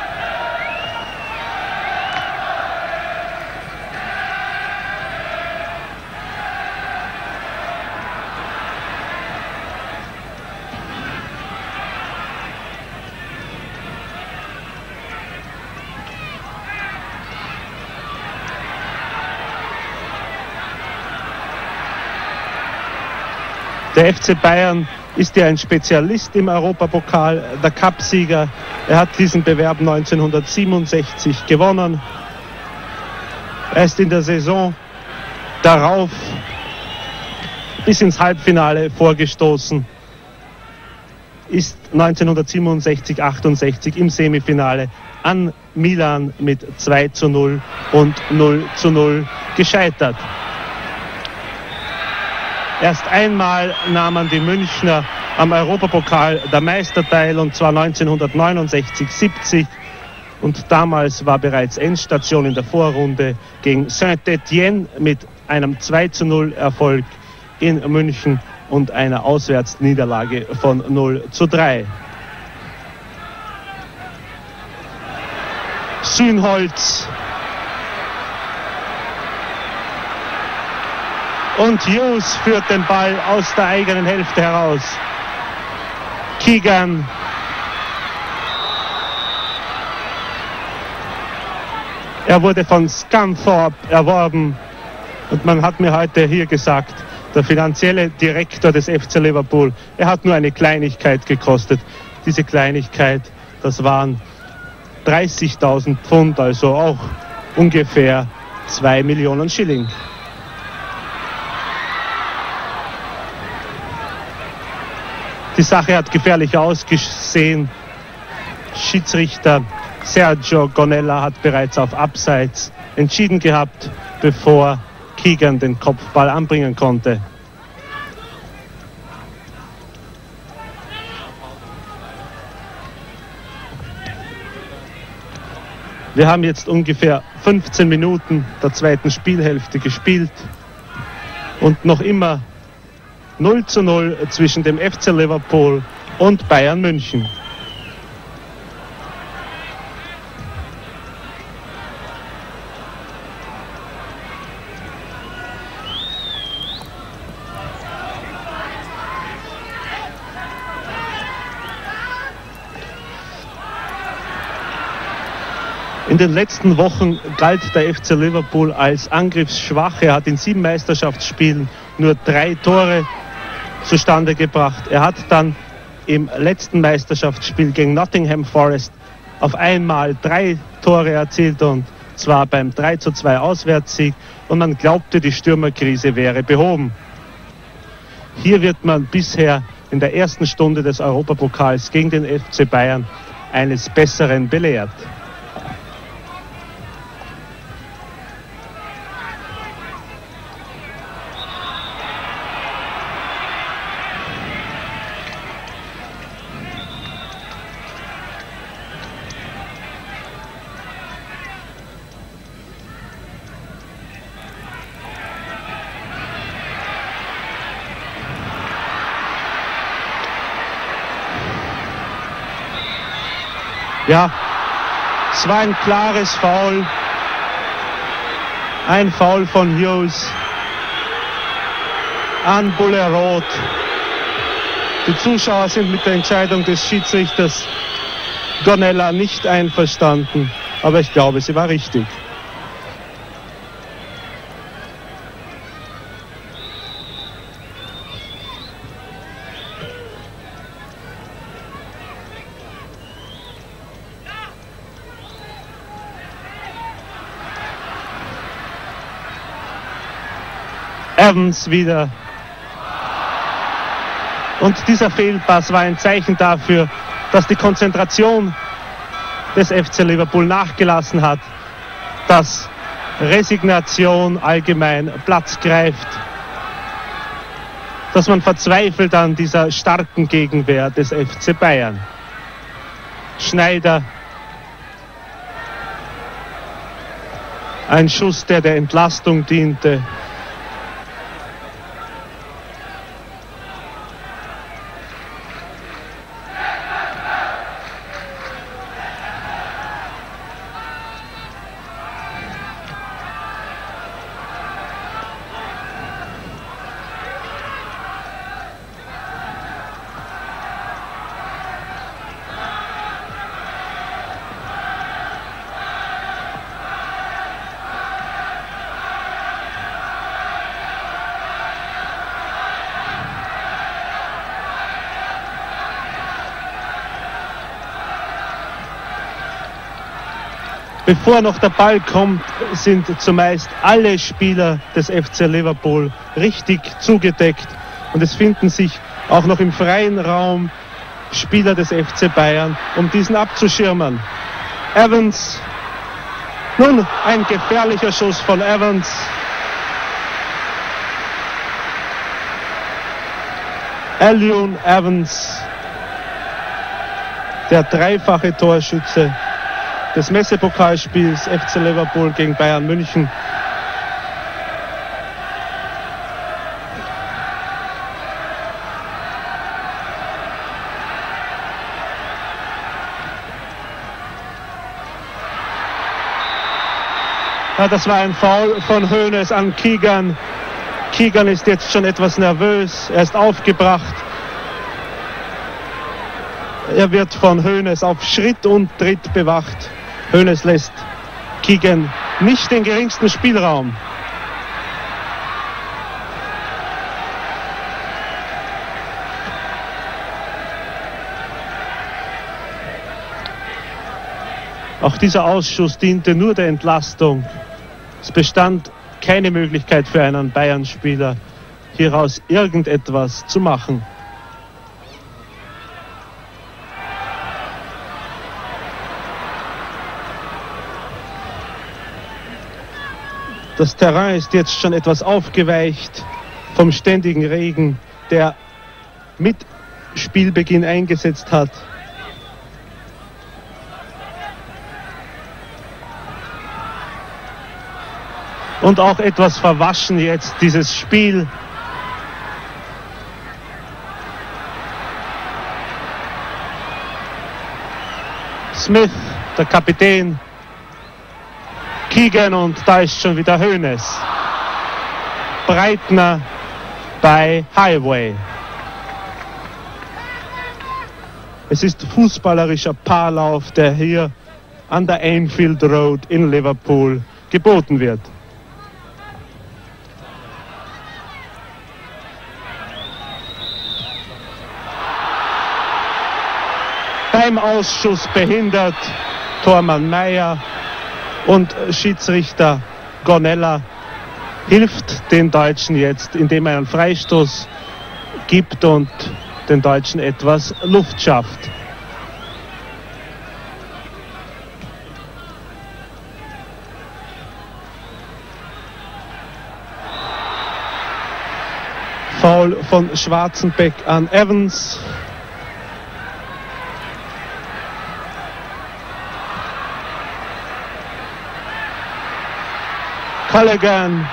Der F C Bayern ist ja ein Spezialist im Europapokal, der Cupsieger. Er hat diesen Bewerb neunzehnhundertsiebenundsechzig gewonnen. Er ist in der Saison darauf bis ins Halbfinale vorgestoßen, ist neunzehnhundertsiebenundsechzig achtundsechzig im Semifinale an Milan mit zwei zu null und null zu null gescheitert. Erst einmal nahmen die Münchner am Europapokal der Meister teil, und zwar neunzehnhundertneunundsechzig siebzig. Und damals war bereits Endstation in der Vorrunde gegen Saint-Étienne mit einem zwei zu null Erfolg in München und einer Auswärtsniederlage von null zu drei. Sühnholz und Hughes führt den Ball aus der eigenen Hälfte heraus. Keegan er wurde von Scunthorpe erworben, und man hat mir heute hier gesagt, der finanzielle Direktor des F C Liverpool, er hat nur eine Kleinigkeit gekostet. Diese Kleinigkeit, das waren dreißigtausend Pfund, also auch ungefähr zwei Millionen Schilling. Die Sache hat gefährlich ausgesehen. Schiedsrichter Sergio Gonella hat bereits auf Abseits entschieden gehabt, bevor Keegan den Kopfball anbringen konnte. Wir haben jetzt ungefähr fünfzehn Minuten der zweiten Spielhälfte gespielt und noch immer null zu null zwischen dem F C Liverpool und Bayern München. In den letzten Wochen galt der F C Liverpool als angriffsschwach. Er hat in sieben Meisterschaftsspielen nur drei Tore zustande gebracht. Er hat dann im letzten Meisterschaftsspiel gegen Nottingham Forest auf einmal drei Tore erzielt, und zwar beim drei zu zwei Auswärtssieg, und man glaubte, die Stürmerkrise wäre behoben. Hier wird man bisher in der ersten Stunde des Europapokals gegen den F C Bayern eines Besseren belehrt. Ja, es war ein klares Foul. Ein Foul von Hughes an Bullerot. Die Zuschauer sind mit der Entscheidung des Schiedsrichters Gonella nicht einverstanden, aber ich glaube, sie war richtig. Evans wieder. Und dieser Fehlpass war ein Zeichen dafür, dass die Konzentration des F C Liverpool nachgelassen hat, dass Resignation allgemein Platz greift, dass man verzweifelt an dieser starken Gegenwehr des F C Bayern. Schneider, ein Schuss, der der Entlastung diente. Bevor noch der Ball kommt, sind zumeist alle Spieler des F C Liverpool richtig zugedeckt. Und es finden sich auch noch im freien Raum Spieler des F C Bayern, um diesen abzuschirmen. Evans, nun ein gefährlicher Schuss von Evans. Alun Evans, der dreifache Torschütze des Messepokalspiels F C Liverpool gegen Bayern München. Ja, das war ein Foul von Hoeneß an Keegan. Keegan ist jetzt schon etwas nervös, er ist aufgebracht. Er wird von Hoeneß auf Schritt und Tritt bewacht. Hoeneß lässt Keegan nicht den geringsten Spielraum. Auch dieser Ausschuss diente nur der Entlastung. Es bestand keine Möglichkeit für einen Bayern-Spieler, hieraus irgendetwas zu machen. Das Terrain ist jetzt schon etwas aufgeweicht vom ständigen Regen, der mit Spielbeginn eingesetzt hat. Und auch etwas verwaschen jetzt dieses Spiel. Smith, der Kapitän, Keegan und da ist schon wieder Hoeneß. Breitner bei Highway. Es ist fußballerischer Paarlauf, der hier an der Anfield Road in Liverpool geboten wird. Beim Ausschuss behindert Tormann Meyer und Schiedsrichter Gonella hilft den Deutschen jetzt, indem er einen Freistoß gibt und den Deutschen etwas Luft schafft. Foul von Schwarzenbeck an Evans. Callaghan.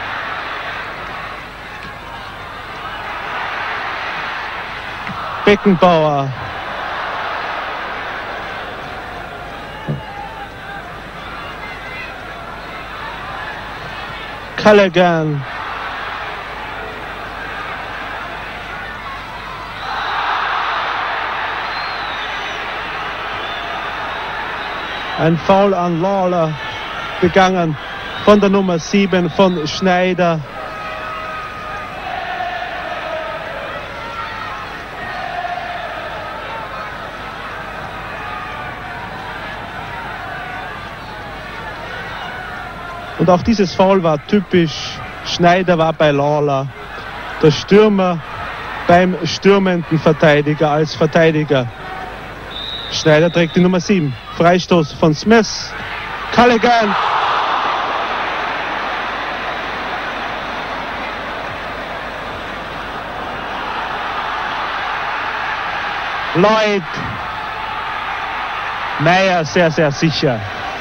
Beckenbauer. Callaghan. Ein Foul an Lawler begangen von der Nummer sieben von Schneider. Und auch dieses Foul war typisch. Schneider war bei Lawler. Der Stürmer beim stürmenden Verteidiger als Verteidiger. Schneider trägt die Nummer sieben. Freistoß von Smith. Callaghan. Lloyd. Meyer sehr, sehr sicher.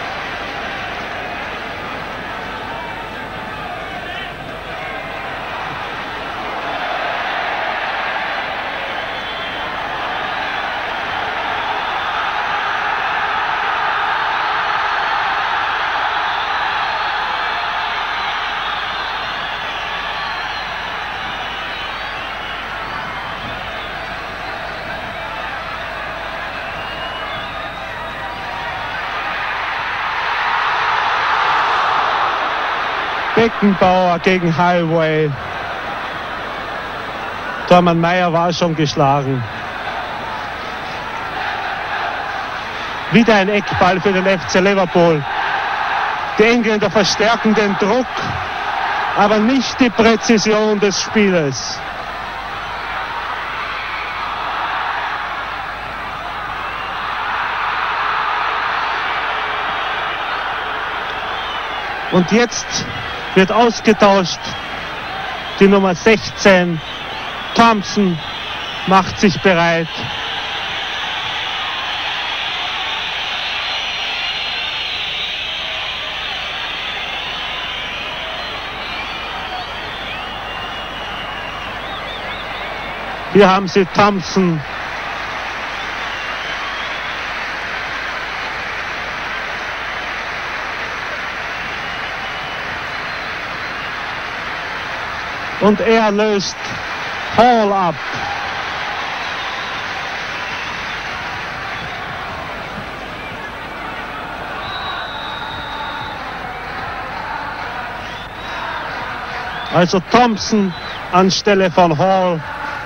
Beckenbauer gegen Highway. Tormann Meyer war schon geschlagen. Wieder ein Eckball für den F C Liverpool. Die Engländer verstärken den Druck, aber nicht die Präzision des Spieles. Und jetzt wird ausgetauscht. Die Nummer sechzehn, Thompson, macht sich bereit. Hier haben Sie Thompson. Und er löst Hall ab. Also Thompson anstelle von Hall.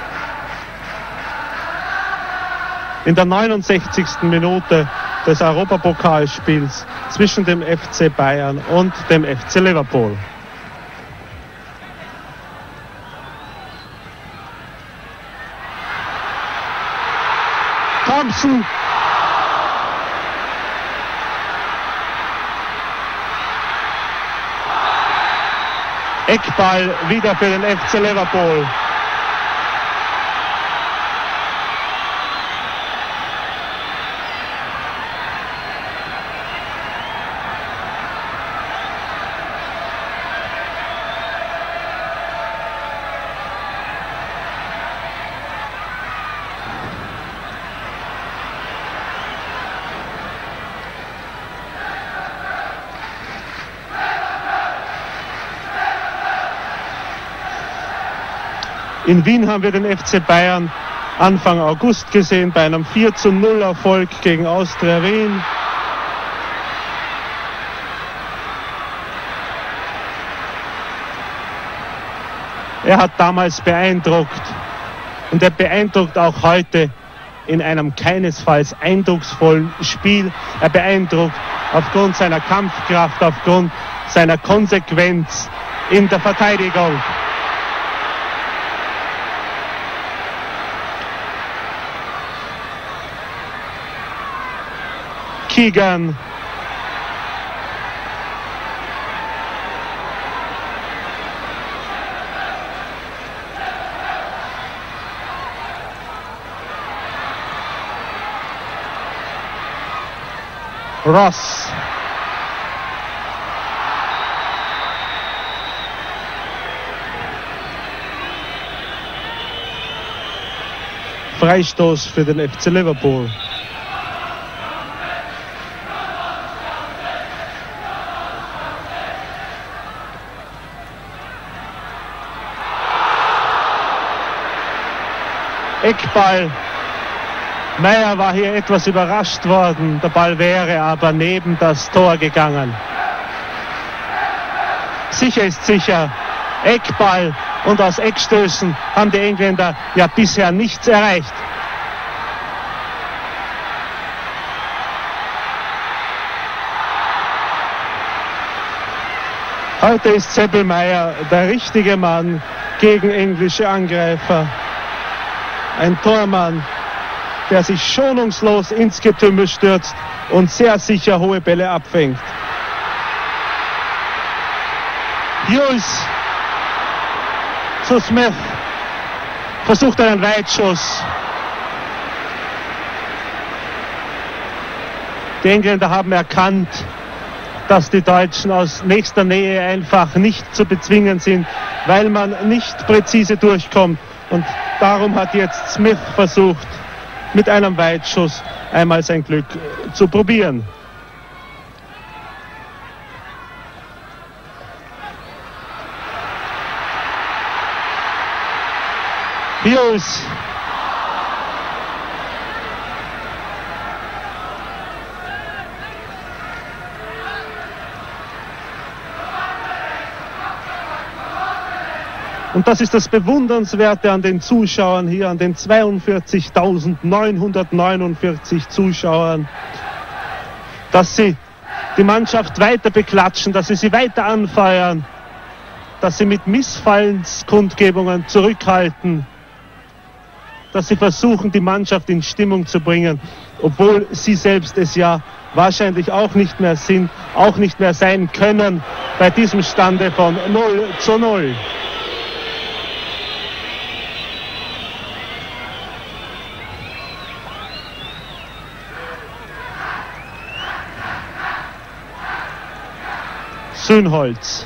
In der neunundsechzigsten Minute des Europapokalspiels zwischen dem F C Bayern und dem F C Liverpool. Thompson. Eckball wieder für den F C Liverpool. In Wien haben wir den F C Bayern Anfang August gesehen bei einem vier zu null Erfolg gegen Austria Wien. Er hat damals beeindruckt und er beeindruckt auch heute in einem keinesfalls eindrucksvollen Spiel. Er beeindruckt aufgrund seiner Kampfkraft, aufgrund seiner Konsequenz in der Verteidigung. Keegan. Ross. Freistoß für den F C Liverpool. Eckball. Meyer war hier etwas überrascht worden. Der Ball wäre aber neben das Tor gegangen. Sicher ist sicher. Eckball. Und aus Eckstößen haben die Engländer ja bisher nichts erreicht. Heute ist Seppel Meyer der richtige Mann gegen englische Angreifer. Ein Tormann, der sich schonungslos ins Getümmel stürzt und sehr sicher hohe Bälle abfängt. Hughes zu Smith, versucht einen Weitschuss. Die Engländer haben erkannt, dass die Deutschen aus nächster Nähe einfach nicht zu bezwingen sind, weil man nicht präzise durchkommt. Und darum hat jetzt Smith versucht, mit einem Weitschuss einmal sein Glück zu probieren. Hughes. Und das ist das Bewundernswerte an den Zuschauern hier, an den zweiundvierzigtausendneunhundertneunundvierzig Zuschauern, dass sie die Mannschaft weiter beklatschen, dass sie sie weiter anfeuern, dass sie mit Missfallenskundgebungen zurückhalten, dass sie versuchen, die Mannschaft in Stimmung zu bringen, obwohl sie selbst es ja wahrscheinlich auch nicht mehr sind, auch nicht mehr sein können bei diesem Stande von null zu null. Sünholz.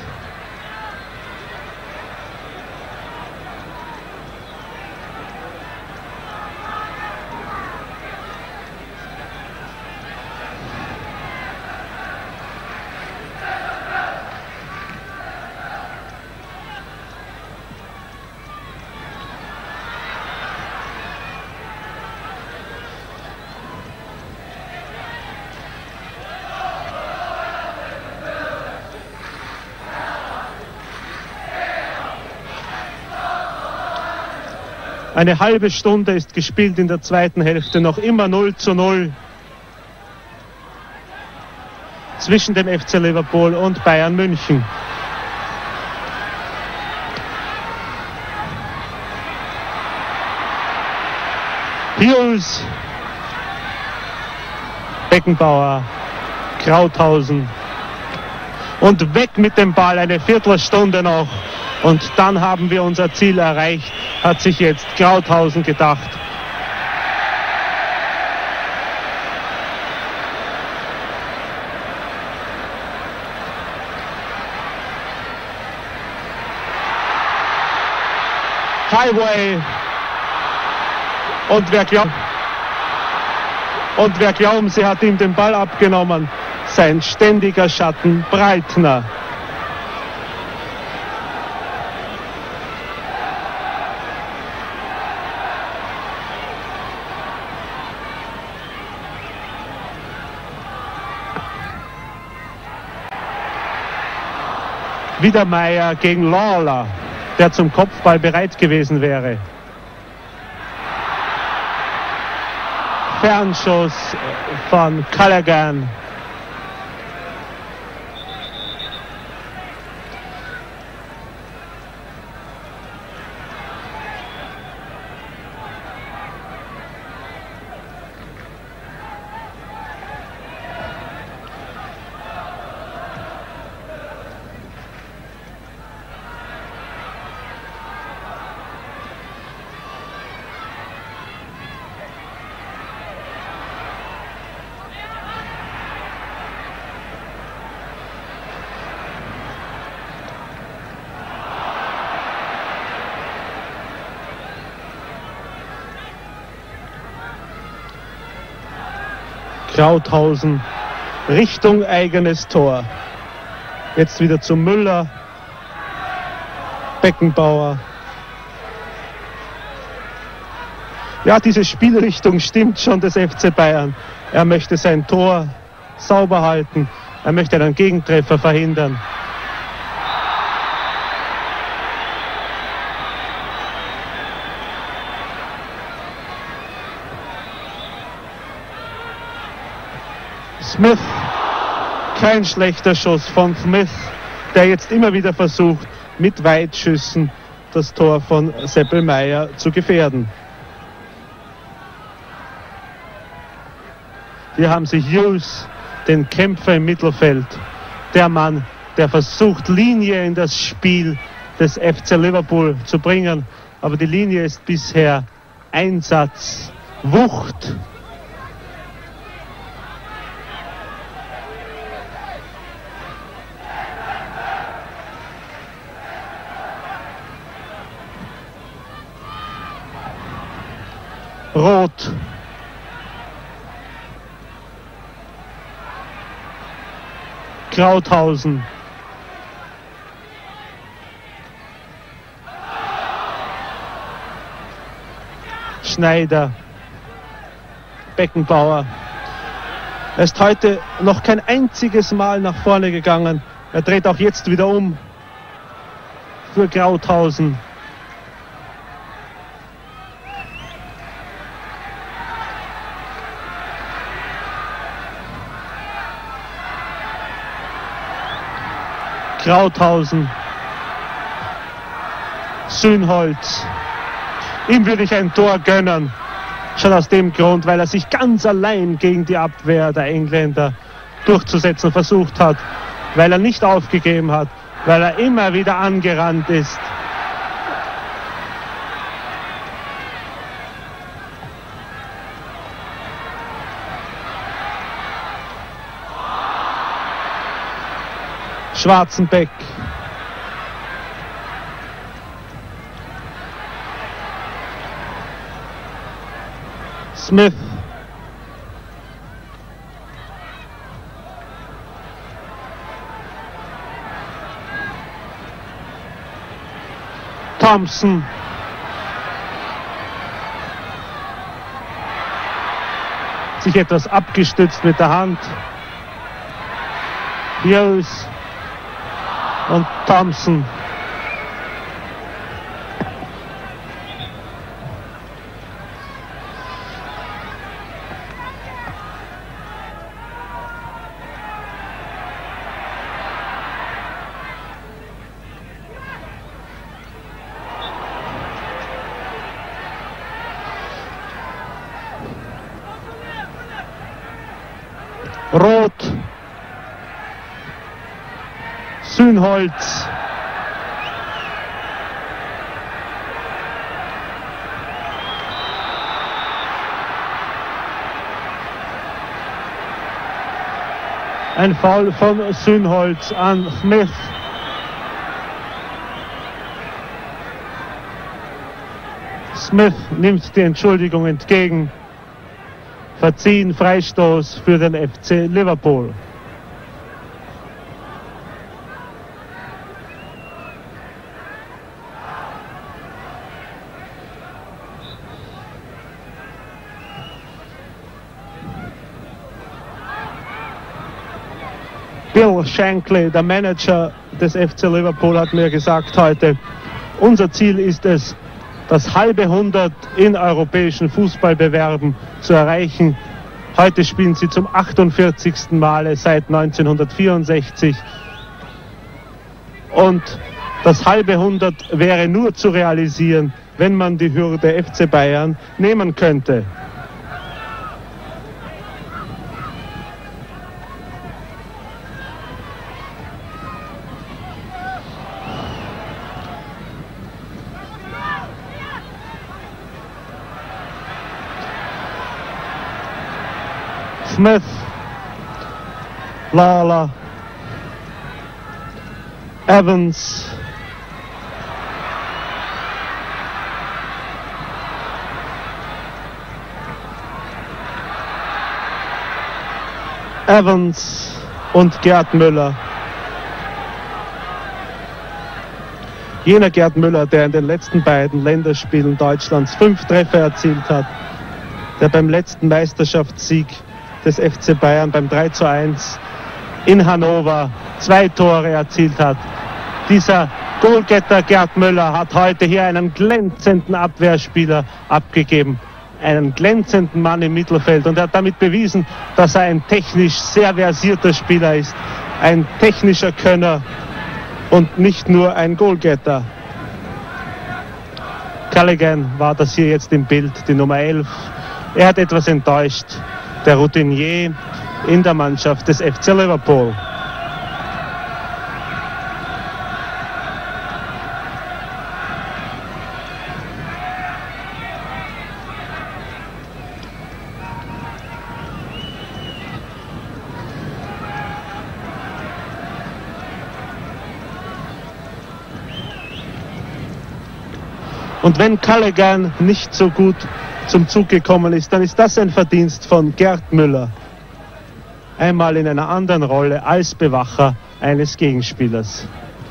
Eine halbe Stunde ist gespielt in der zweiten Hälfte, noch immer null zu null zwischen dem F C Liverpool und Bayern München. Hughes, Beckenbauer, Krauthausen und weg mit dem Ball, eine Viertelstunde noch. Und dann haben wir unser Ziel erreicht, hat sich jetzt Krauthausen gedacht. Highway. Und wer glaubt, und wer glauben, sie hat ihm den Ball abgenommen? Sein ständiger Schatten Breitner. Wieder Meyer gegen Lawler, der zum Kopfball bereit gewesen wäre. Fernschuss von Callaghan. Krauthausen Richtung eigenes Tor. Jetzt wieder zu Müller. Beckenbauer. Ja, diese Spielrichtung stimmt schon des F C Bayern. Er möchte sein Tor sauber halten. Er möchte einen Gegentreffer verhindern. Smith, kein schlechter Schuss von Smith, der jetzt immer wieder versucht, mit Weitschüssen das Tor von Seppelmeier zu gefährden. Hier haben Sie Hughes, den Kämpfer im Mittelfeld, der Mann, der versucht, Linie in das Spiel des F C Liverpool zu bringen, aber die Linie ist bisher Einsatz, Wucht. Rot. Krauthausen. Schneider. Beckenbauer. Er ist heute noch kein einziges Mal nach vorne gegangen. Er dreht auch jetzt wieder um für Krauthausen. Krauthausen, Sünholz, Ihm würde ich ein Tor gönnen. Schon aus dem Grund, weil er sich ganz allein gegen die Abwehr der Engländer durchzusetzen versucht hat. Weil er nicht aufgegeben hat. Weil er immer wieder angerannt ist. Schwarzenbeck. Smith. Thompson. Sich etwas abgestützt mit der Hand. Hughes und Thompson. Rot. Sühnholz. Ein Foul von Sühnholz an Smith. Smith nimmt die Entschuldigung entgegen. Verziehen, Freistoß für den F C Liverpool. Bill Shankly, der Manager des F C Liverpool, hat mir gesagt heute, unser Ziel ist es, das halbe Hundert in europäischen Fußballbewerben zu erreichen. Heute spielen sie zum achtundvierzigsten Male seit neunzehnhundertvierundsechzig. Und das halbe Hundert wäre nur zu realisieren, wenn man die Hürde F C Bayern nehmen könnte. Smith, Lawler, Evans, Evans und Gerd Müller. Jener Gerd Müller, der in den letzten beiden Länderspielen Deutschlands fünf Treffer erzielt hat, der beim letzten Meisterschaftssieg des F C Bayern beim drei zu eins in Hannover zwei Tore erzielt hat. Dieser Goalgetter Gerd Müller hat heute hier einen glänzenden Abwehrspieler abgegeben. Einen glänzenden Mann im Mittelfeld, und er hat damit bewiesen, dass er ein technisch sehr versierter Spieler ist. Ein technischer Könner und nicht nur ein Goalgetter. Callaghan war das hier jetzt im Bild, die Nummer elf. Er hat etwas enttäuscht. Der Routinier in der Mannschaft des F C Liverpool. Und wenn Callaghan nicht so gut zum Zug gekommen ist, dann ist das ein Verdienst von Gerd Müller. Einmal in einer anderen Rolle als Bewacher eines Gegenspielers.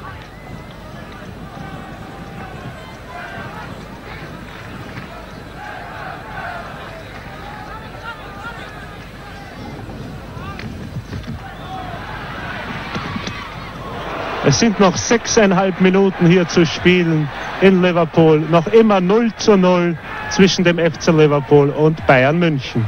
Es sind noch sechseinhalb Minuten hier zu spielen in Liverpool. Noch immer null zu null zwischen dem F C Liverpool und Bayern München.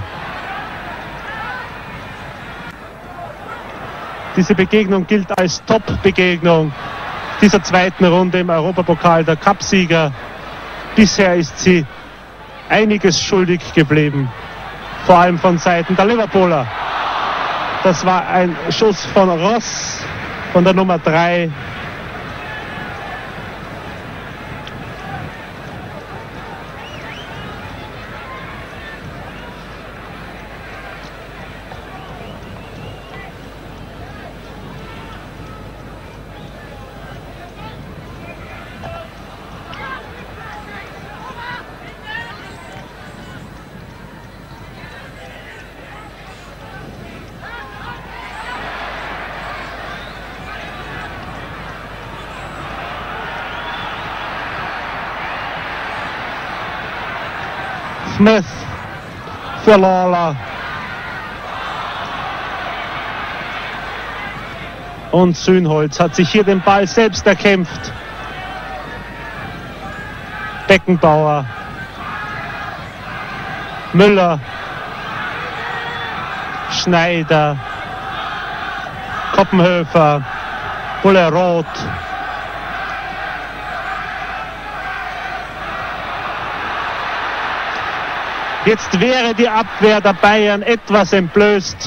Diese Begegnung gilt als Top-Begegnung dieser zweiten Runde im Europapokal der Cupsieger. bisher ist sie einiges schuldig geblieben, vor allem von Seiten der Liverpooler. Das war ein Schuss von Ross, von der Nummer drei. Smith für Lawler. Und Sühnholz hat sich hier den Ball selbst erkämpft. Beckenbauer. Müller. Schneider. Koppenhöfer. Buller-Roth. Jetzt wäre die Abwehr der Bayern etwas entblößt.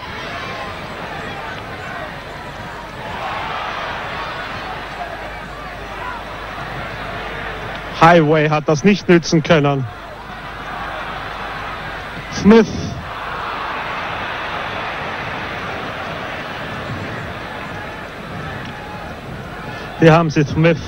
Highway hat das nicht nützen können. Smith. Hier haben sie Smith.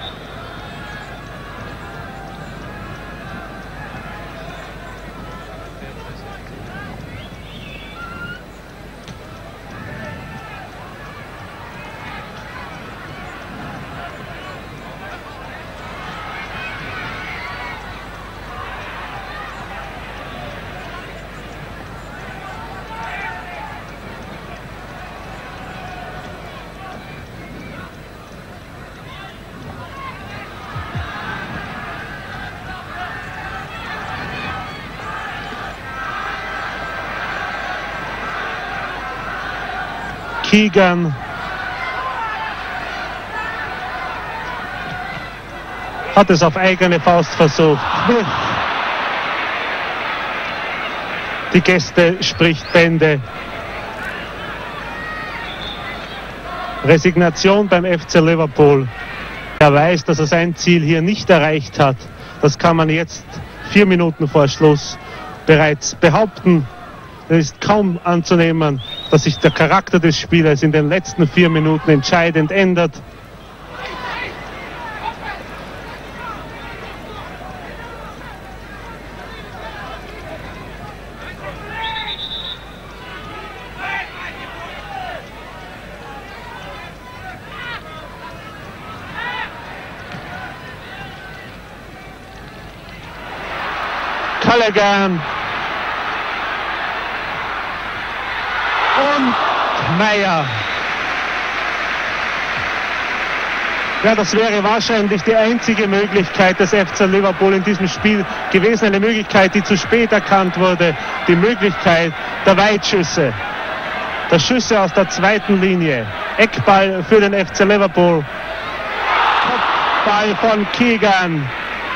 Keegan. Hat es auf eigene Faust versucht. Die Gäste spricht Bände. Resignation beim F C Liverpool. Er weiß, dass er sein Ziel hier nicht erreicht hat. Das kann man jetzt, vier Minuten vor Schluss, bereits behaupten. Es ist kaum anzunehmen, dass sich der Charakter des Spielers in den letzten vier Minuten entscheidend ändert. Callaghan. Und Meyer. Ja, das wäre wahrscheinlich die einzige Möglichkeit des F C Liverpool in diesem Spiel gewesen. Eine Möglichkeit, die zu spät erkannt wurde. Die Möglichkeit der Weitschüsse. Der Schüsse aus der zweiten Linie. Eckball für den F C Liverpool. Kopfball von Keegan.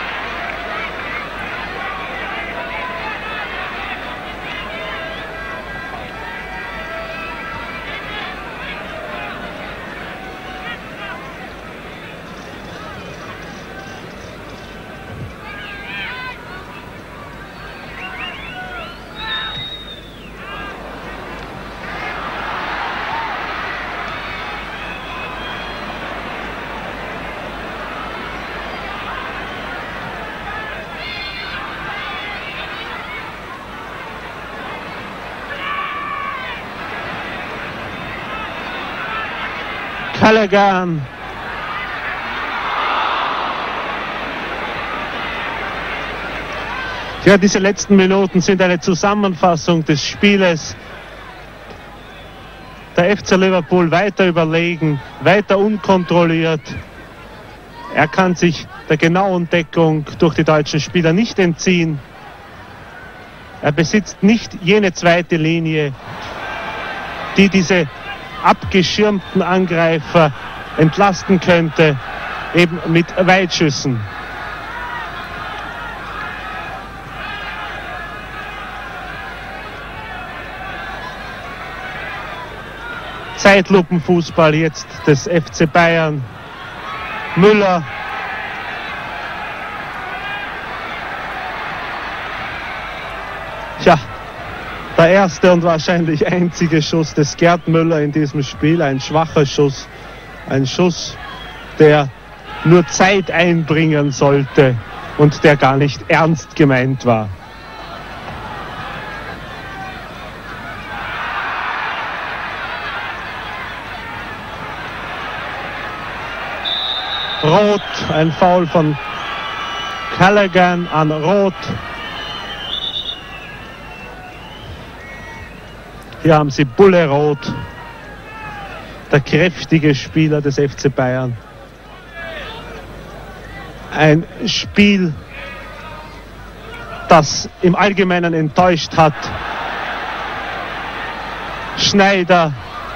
Callaghan. Ja, diese letzten Minuten sind eine Zusammenfassung des Spieles. Der F C Liverpool weiter überlegen, weiter unkontrolliert. Er kann sich der genauen Deckung durch die deutschen Spieler nicht entziehen. Er besitzt nicht jene zweite Linie, die diese abgeschirmten Angreifer entlasten könnte, eben mit Weitschüssen. Zeitlupenfußball jetzt des F C Bayern. Müller. Tja, der erste und wahrscheinlich einzige Schuss des Gerd Müller in diesem Spiel. Ein schwacher Schuss. Ein Schuss, der nur Zeit einbringen sollte und der gar nicht ernst gemeint war. Rot, ein Foul von Callaghan an Rot. Hier haben sie Bulle Rot, der kräftige Spieler des F C Bayern. Ein Spiel, das im Allgemeinen enttäuscht hat. Schneider.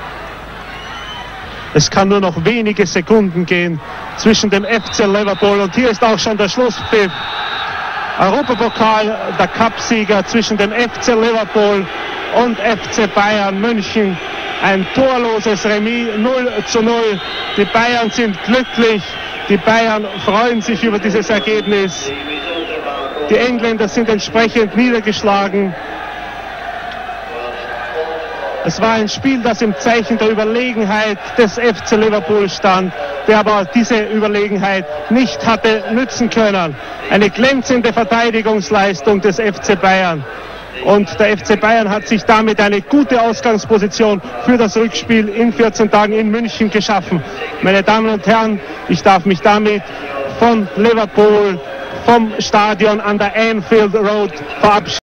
Es kann nur noch wenige Sekunden gehen zwischen dem F C Liverpool und hier ist auch schon der Schlusspfiff. Europapokal, der Cupsieger zwischen dem F C Liverpool und F C Bayern München. Ein torloses Remis, null zu null. Die Bayern sind glücklich. Die Bayern freuen sich über dieses Ergebnis. Die Engländer sind entsprechend niedergeschlagen. Es war ein Spiel, das im Zeichen der Überlegenheit des F C Liverpool stand, der aber diese Überlegenheit nicht hatte nützen können. Eine glänzende Verteidigungsleistung des F C Bayern. Und der F C Bayern hat sich damit eine gute Ausgangsposition für das Rückspiel in vierzehn Tagen in München geschaffen. Meine Damen und Herren, ich darf mich damit von Liverpool, vom Stadion an der Anfield Road verabschieden.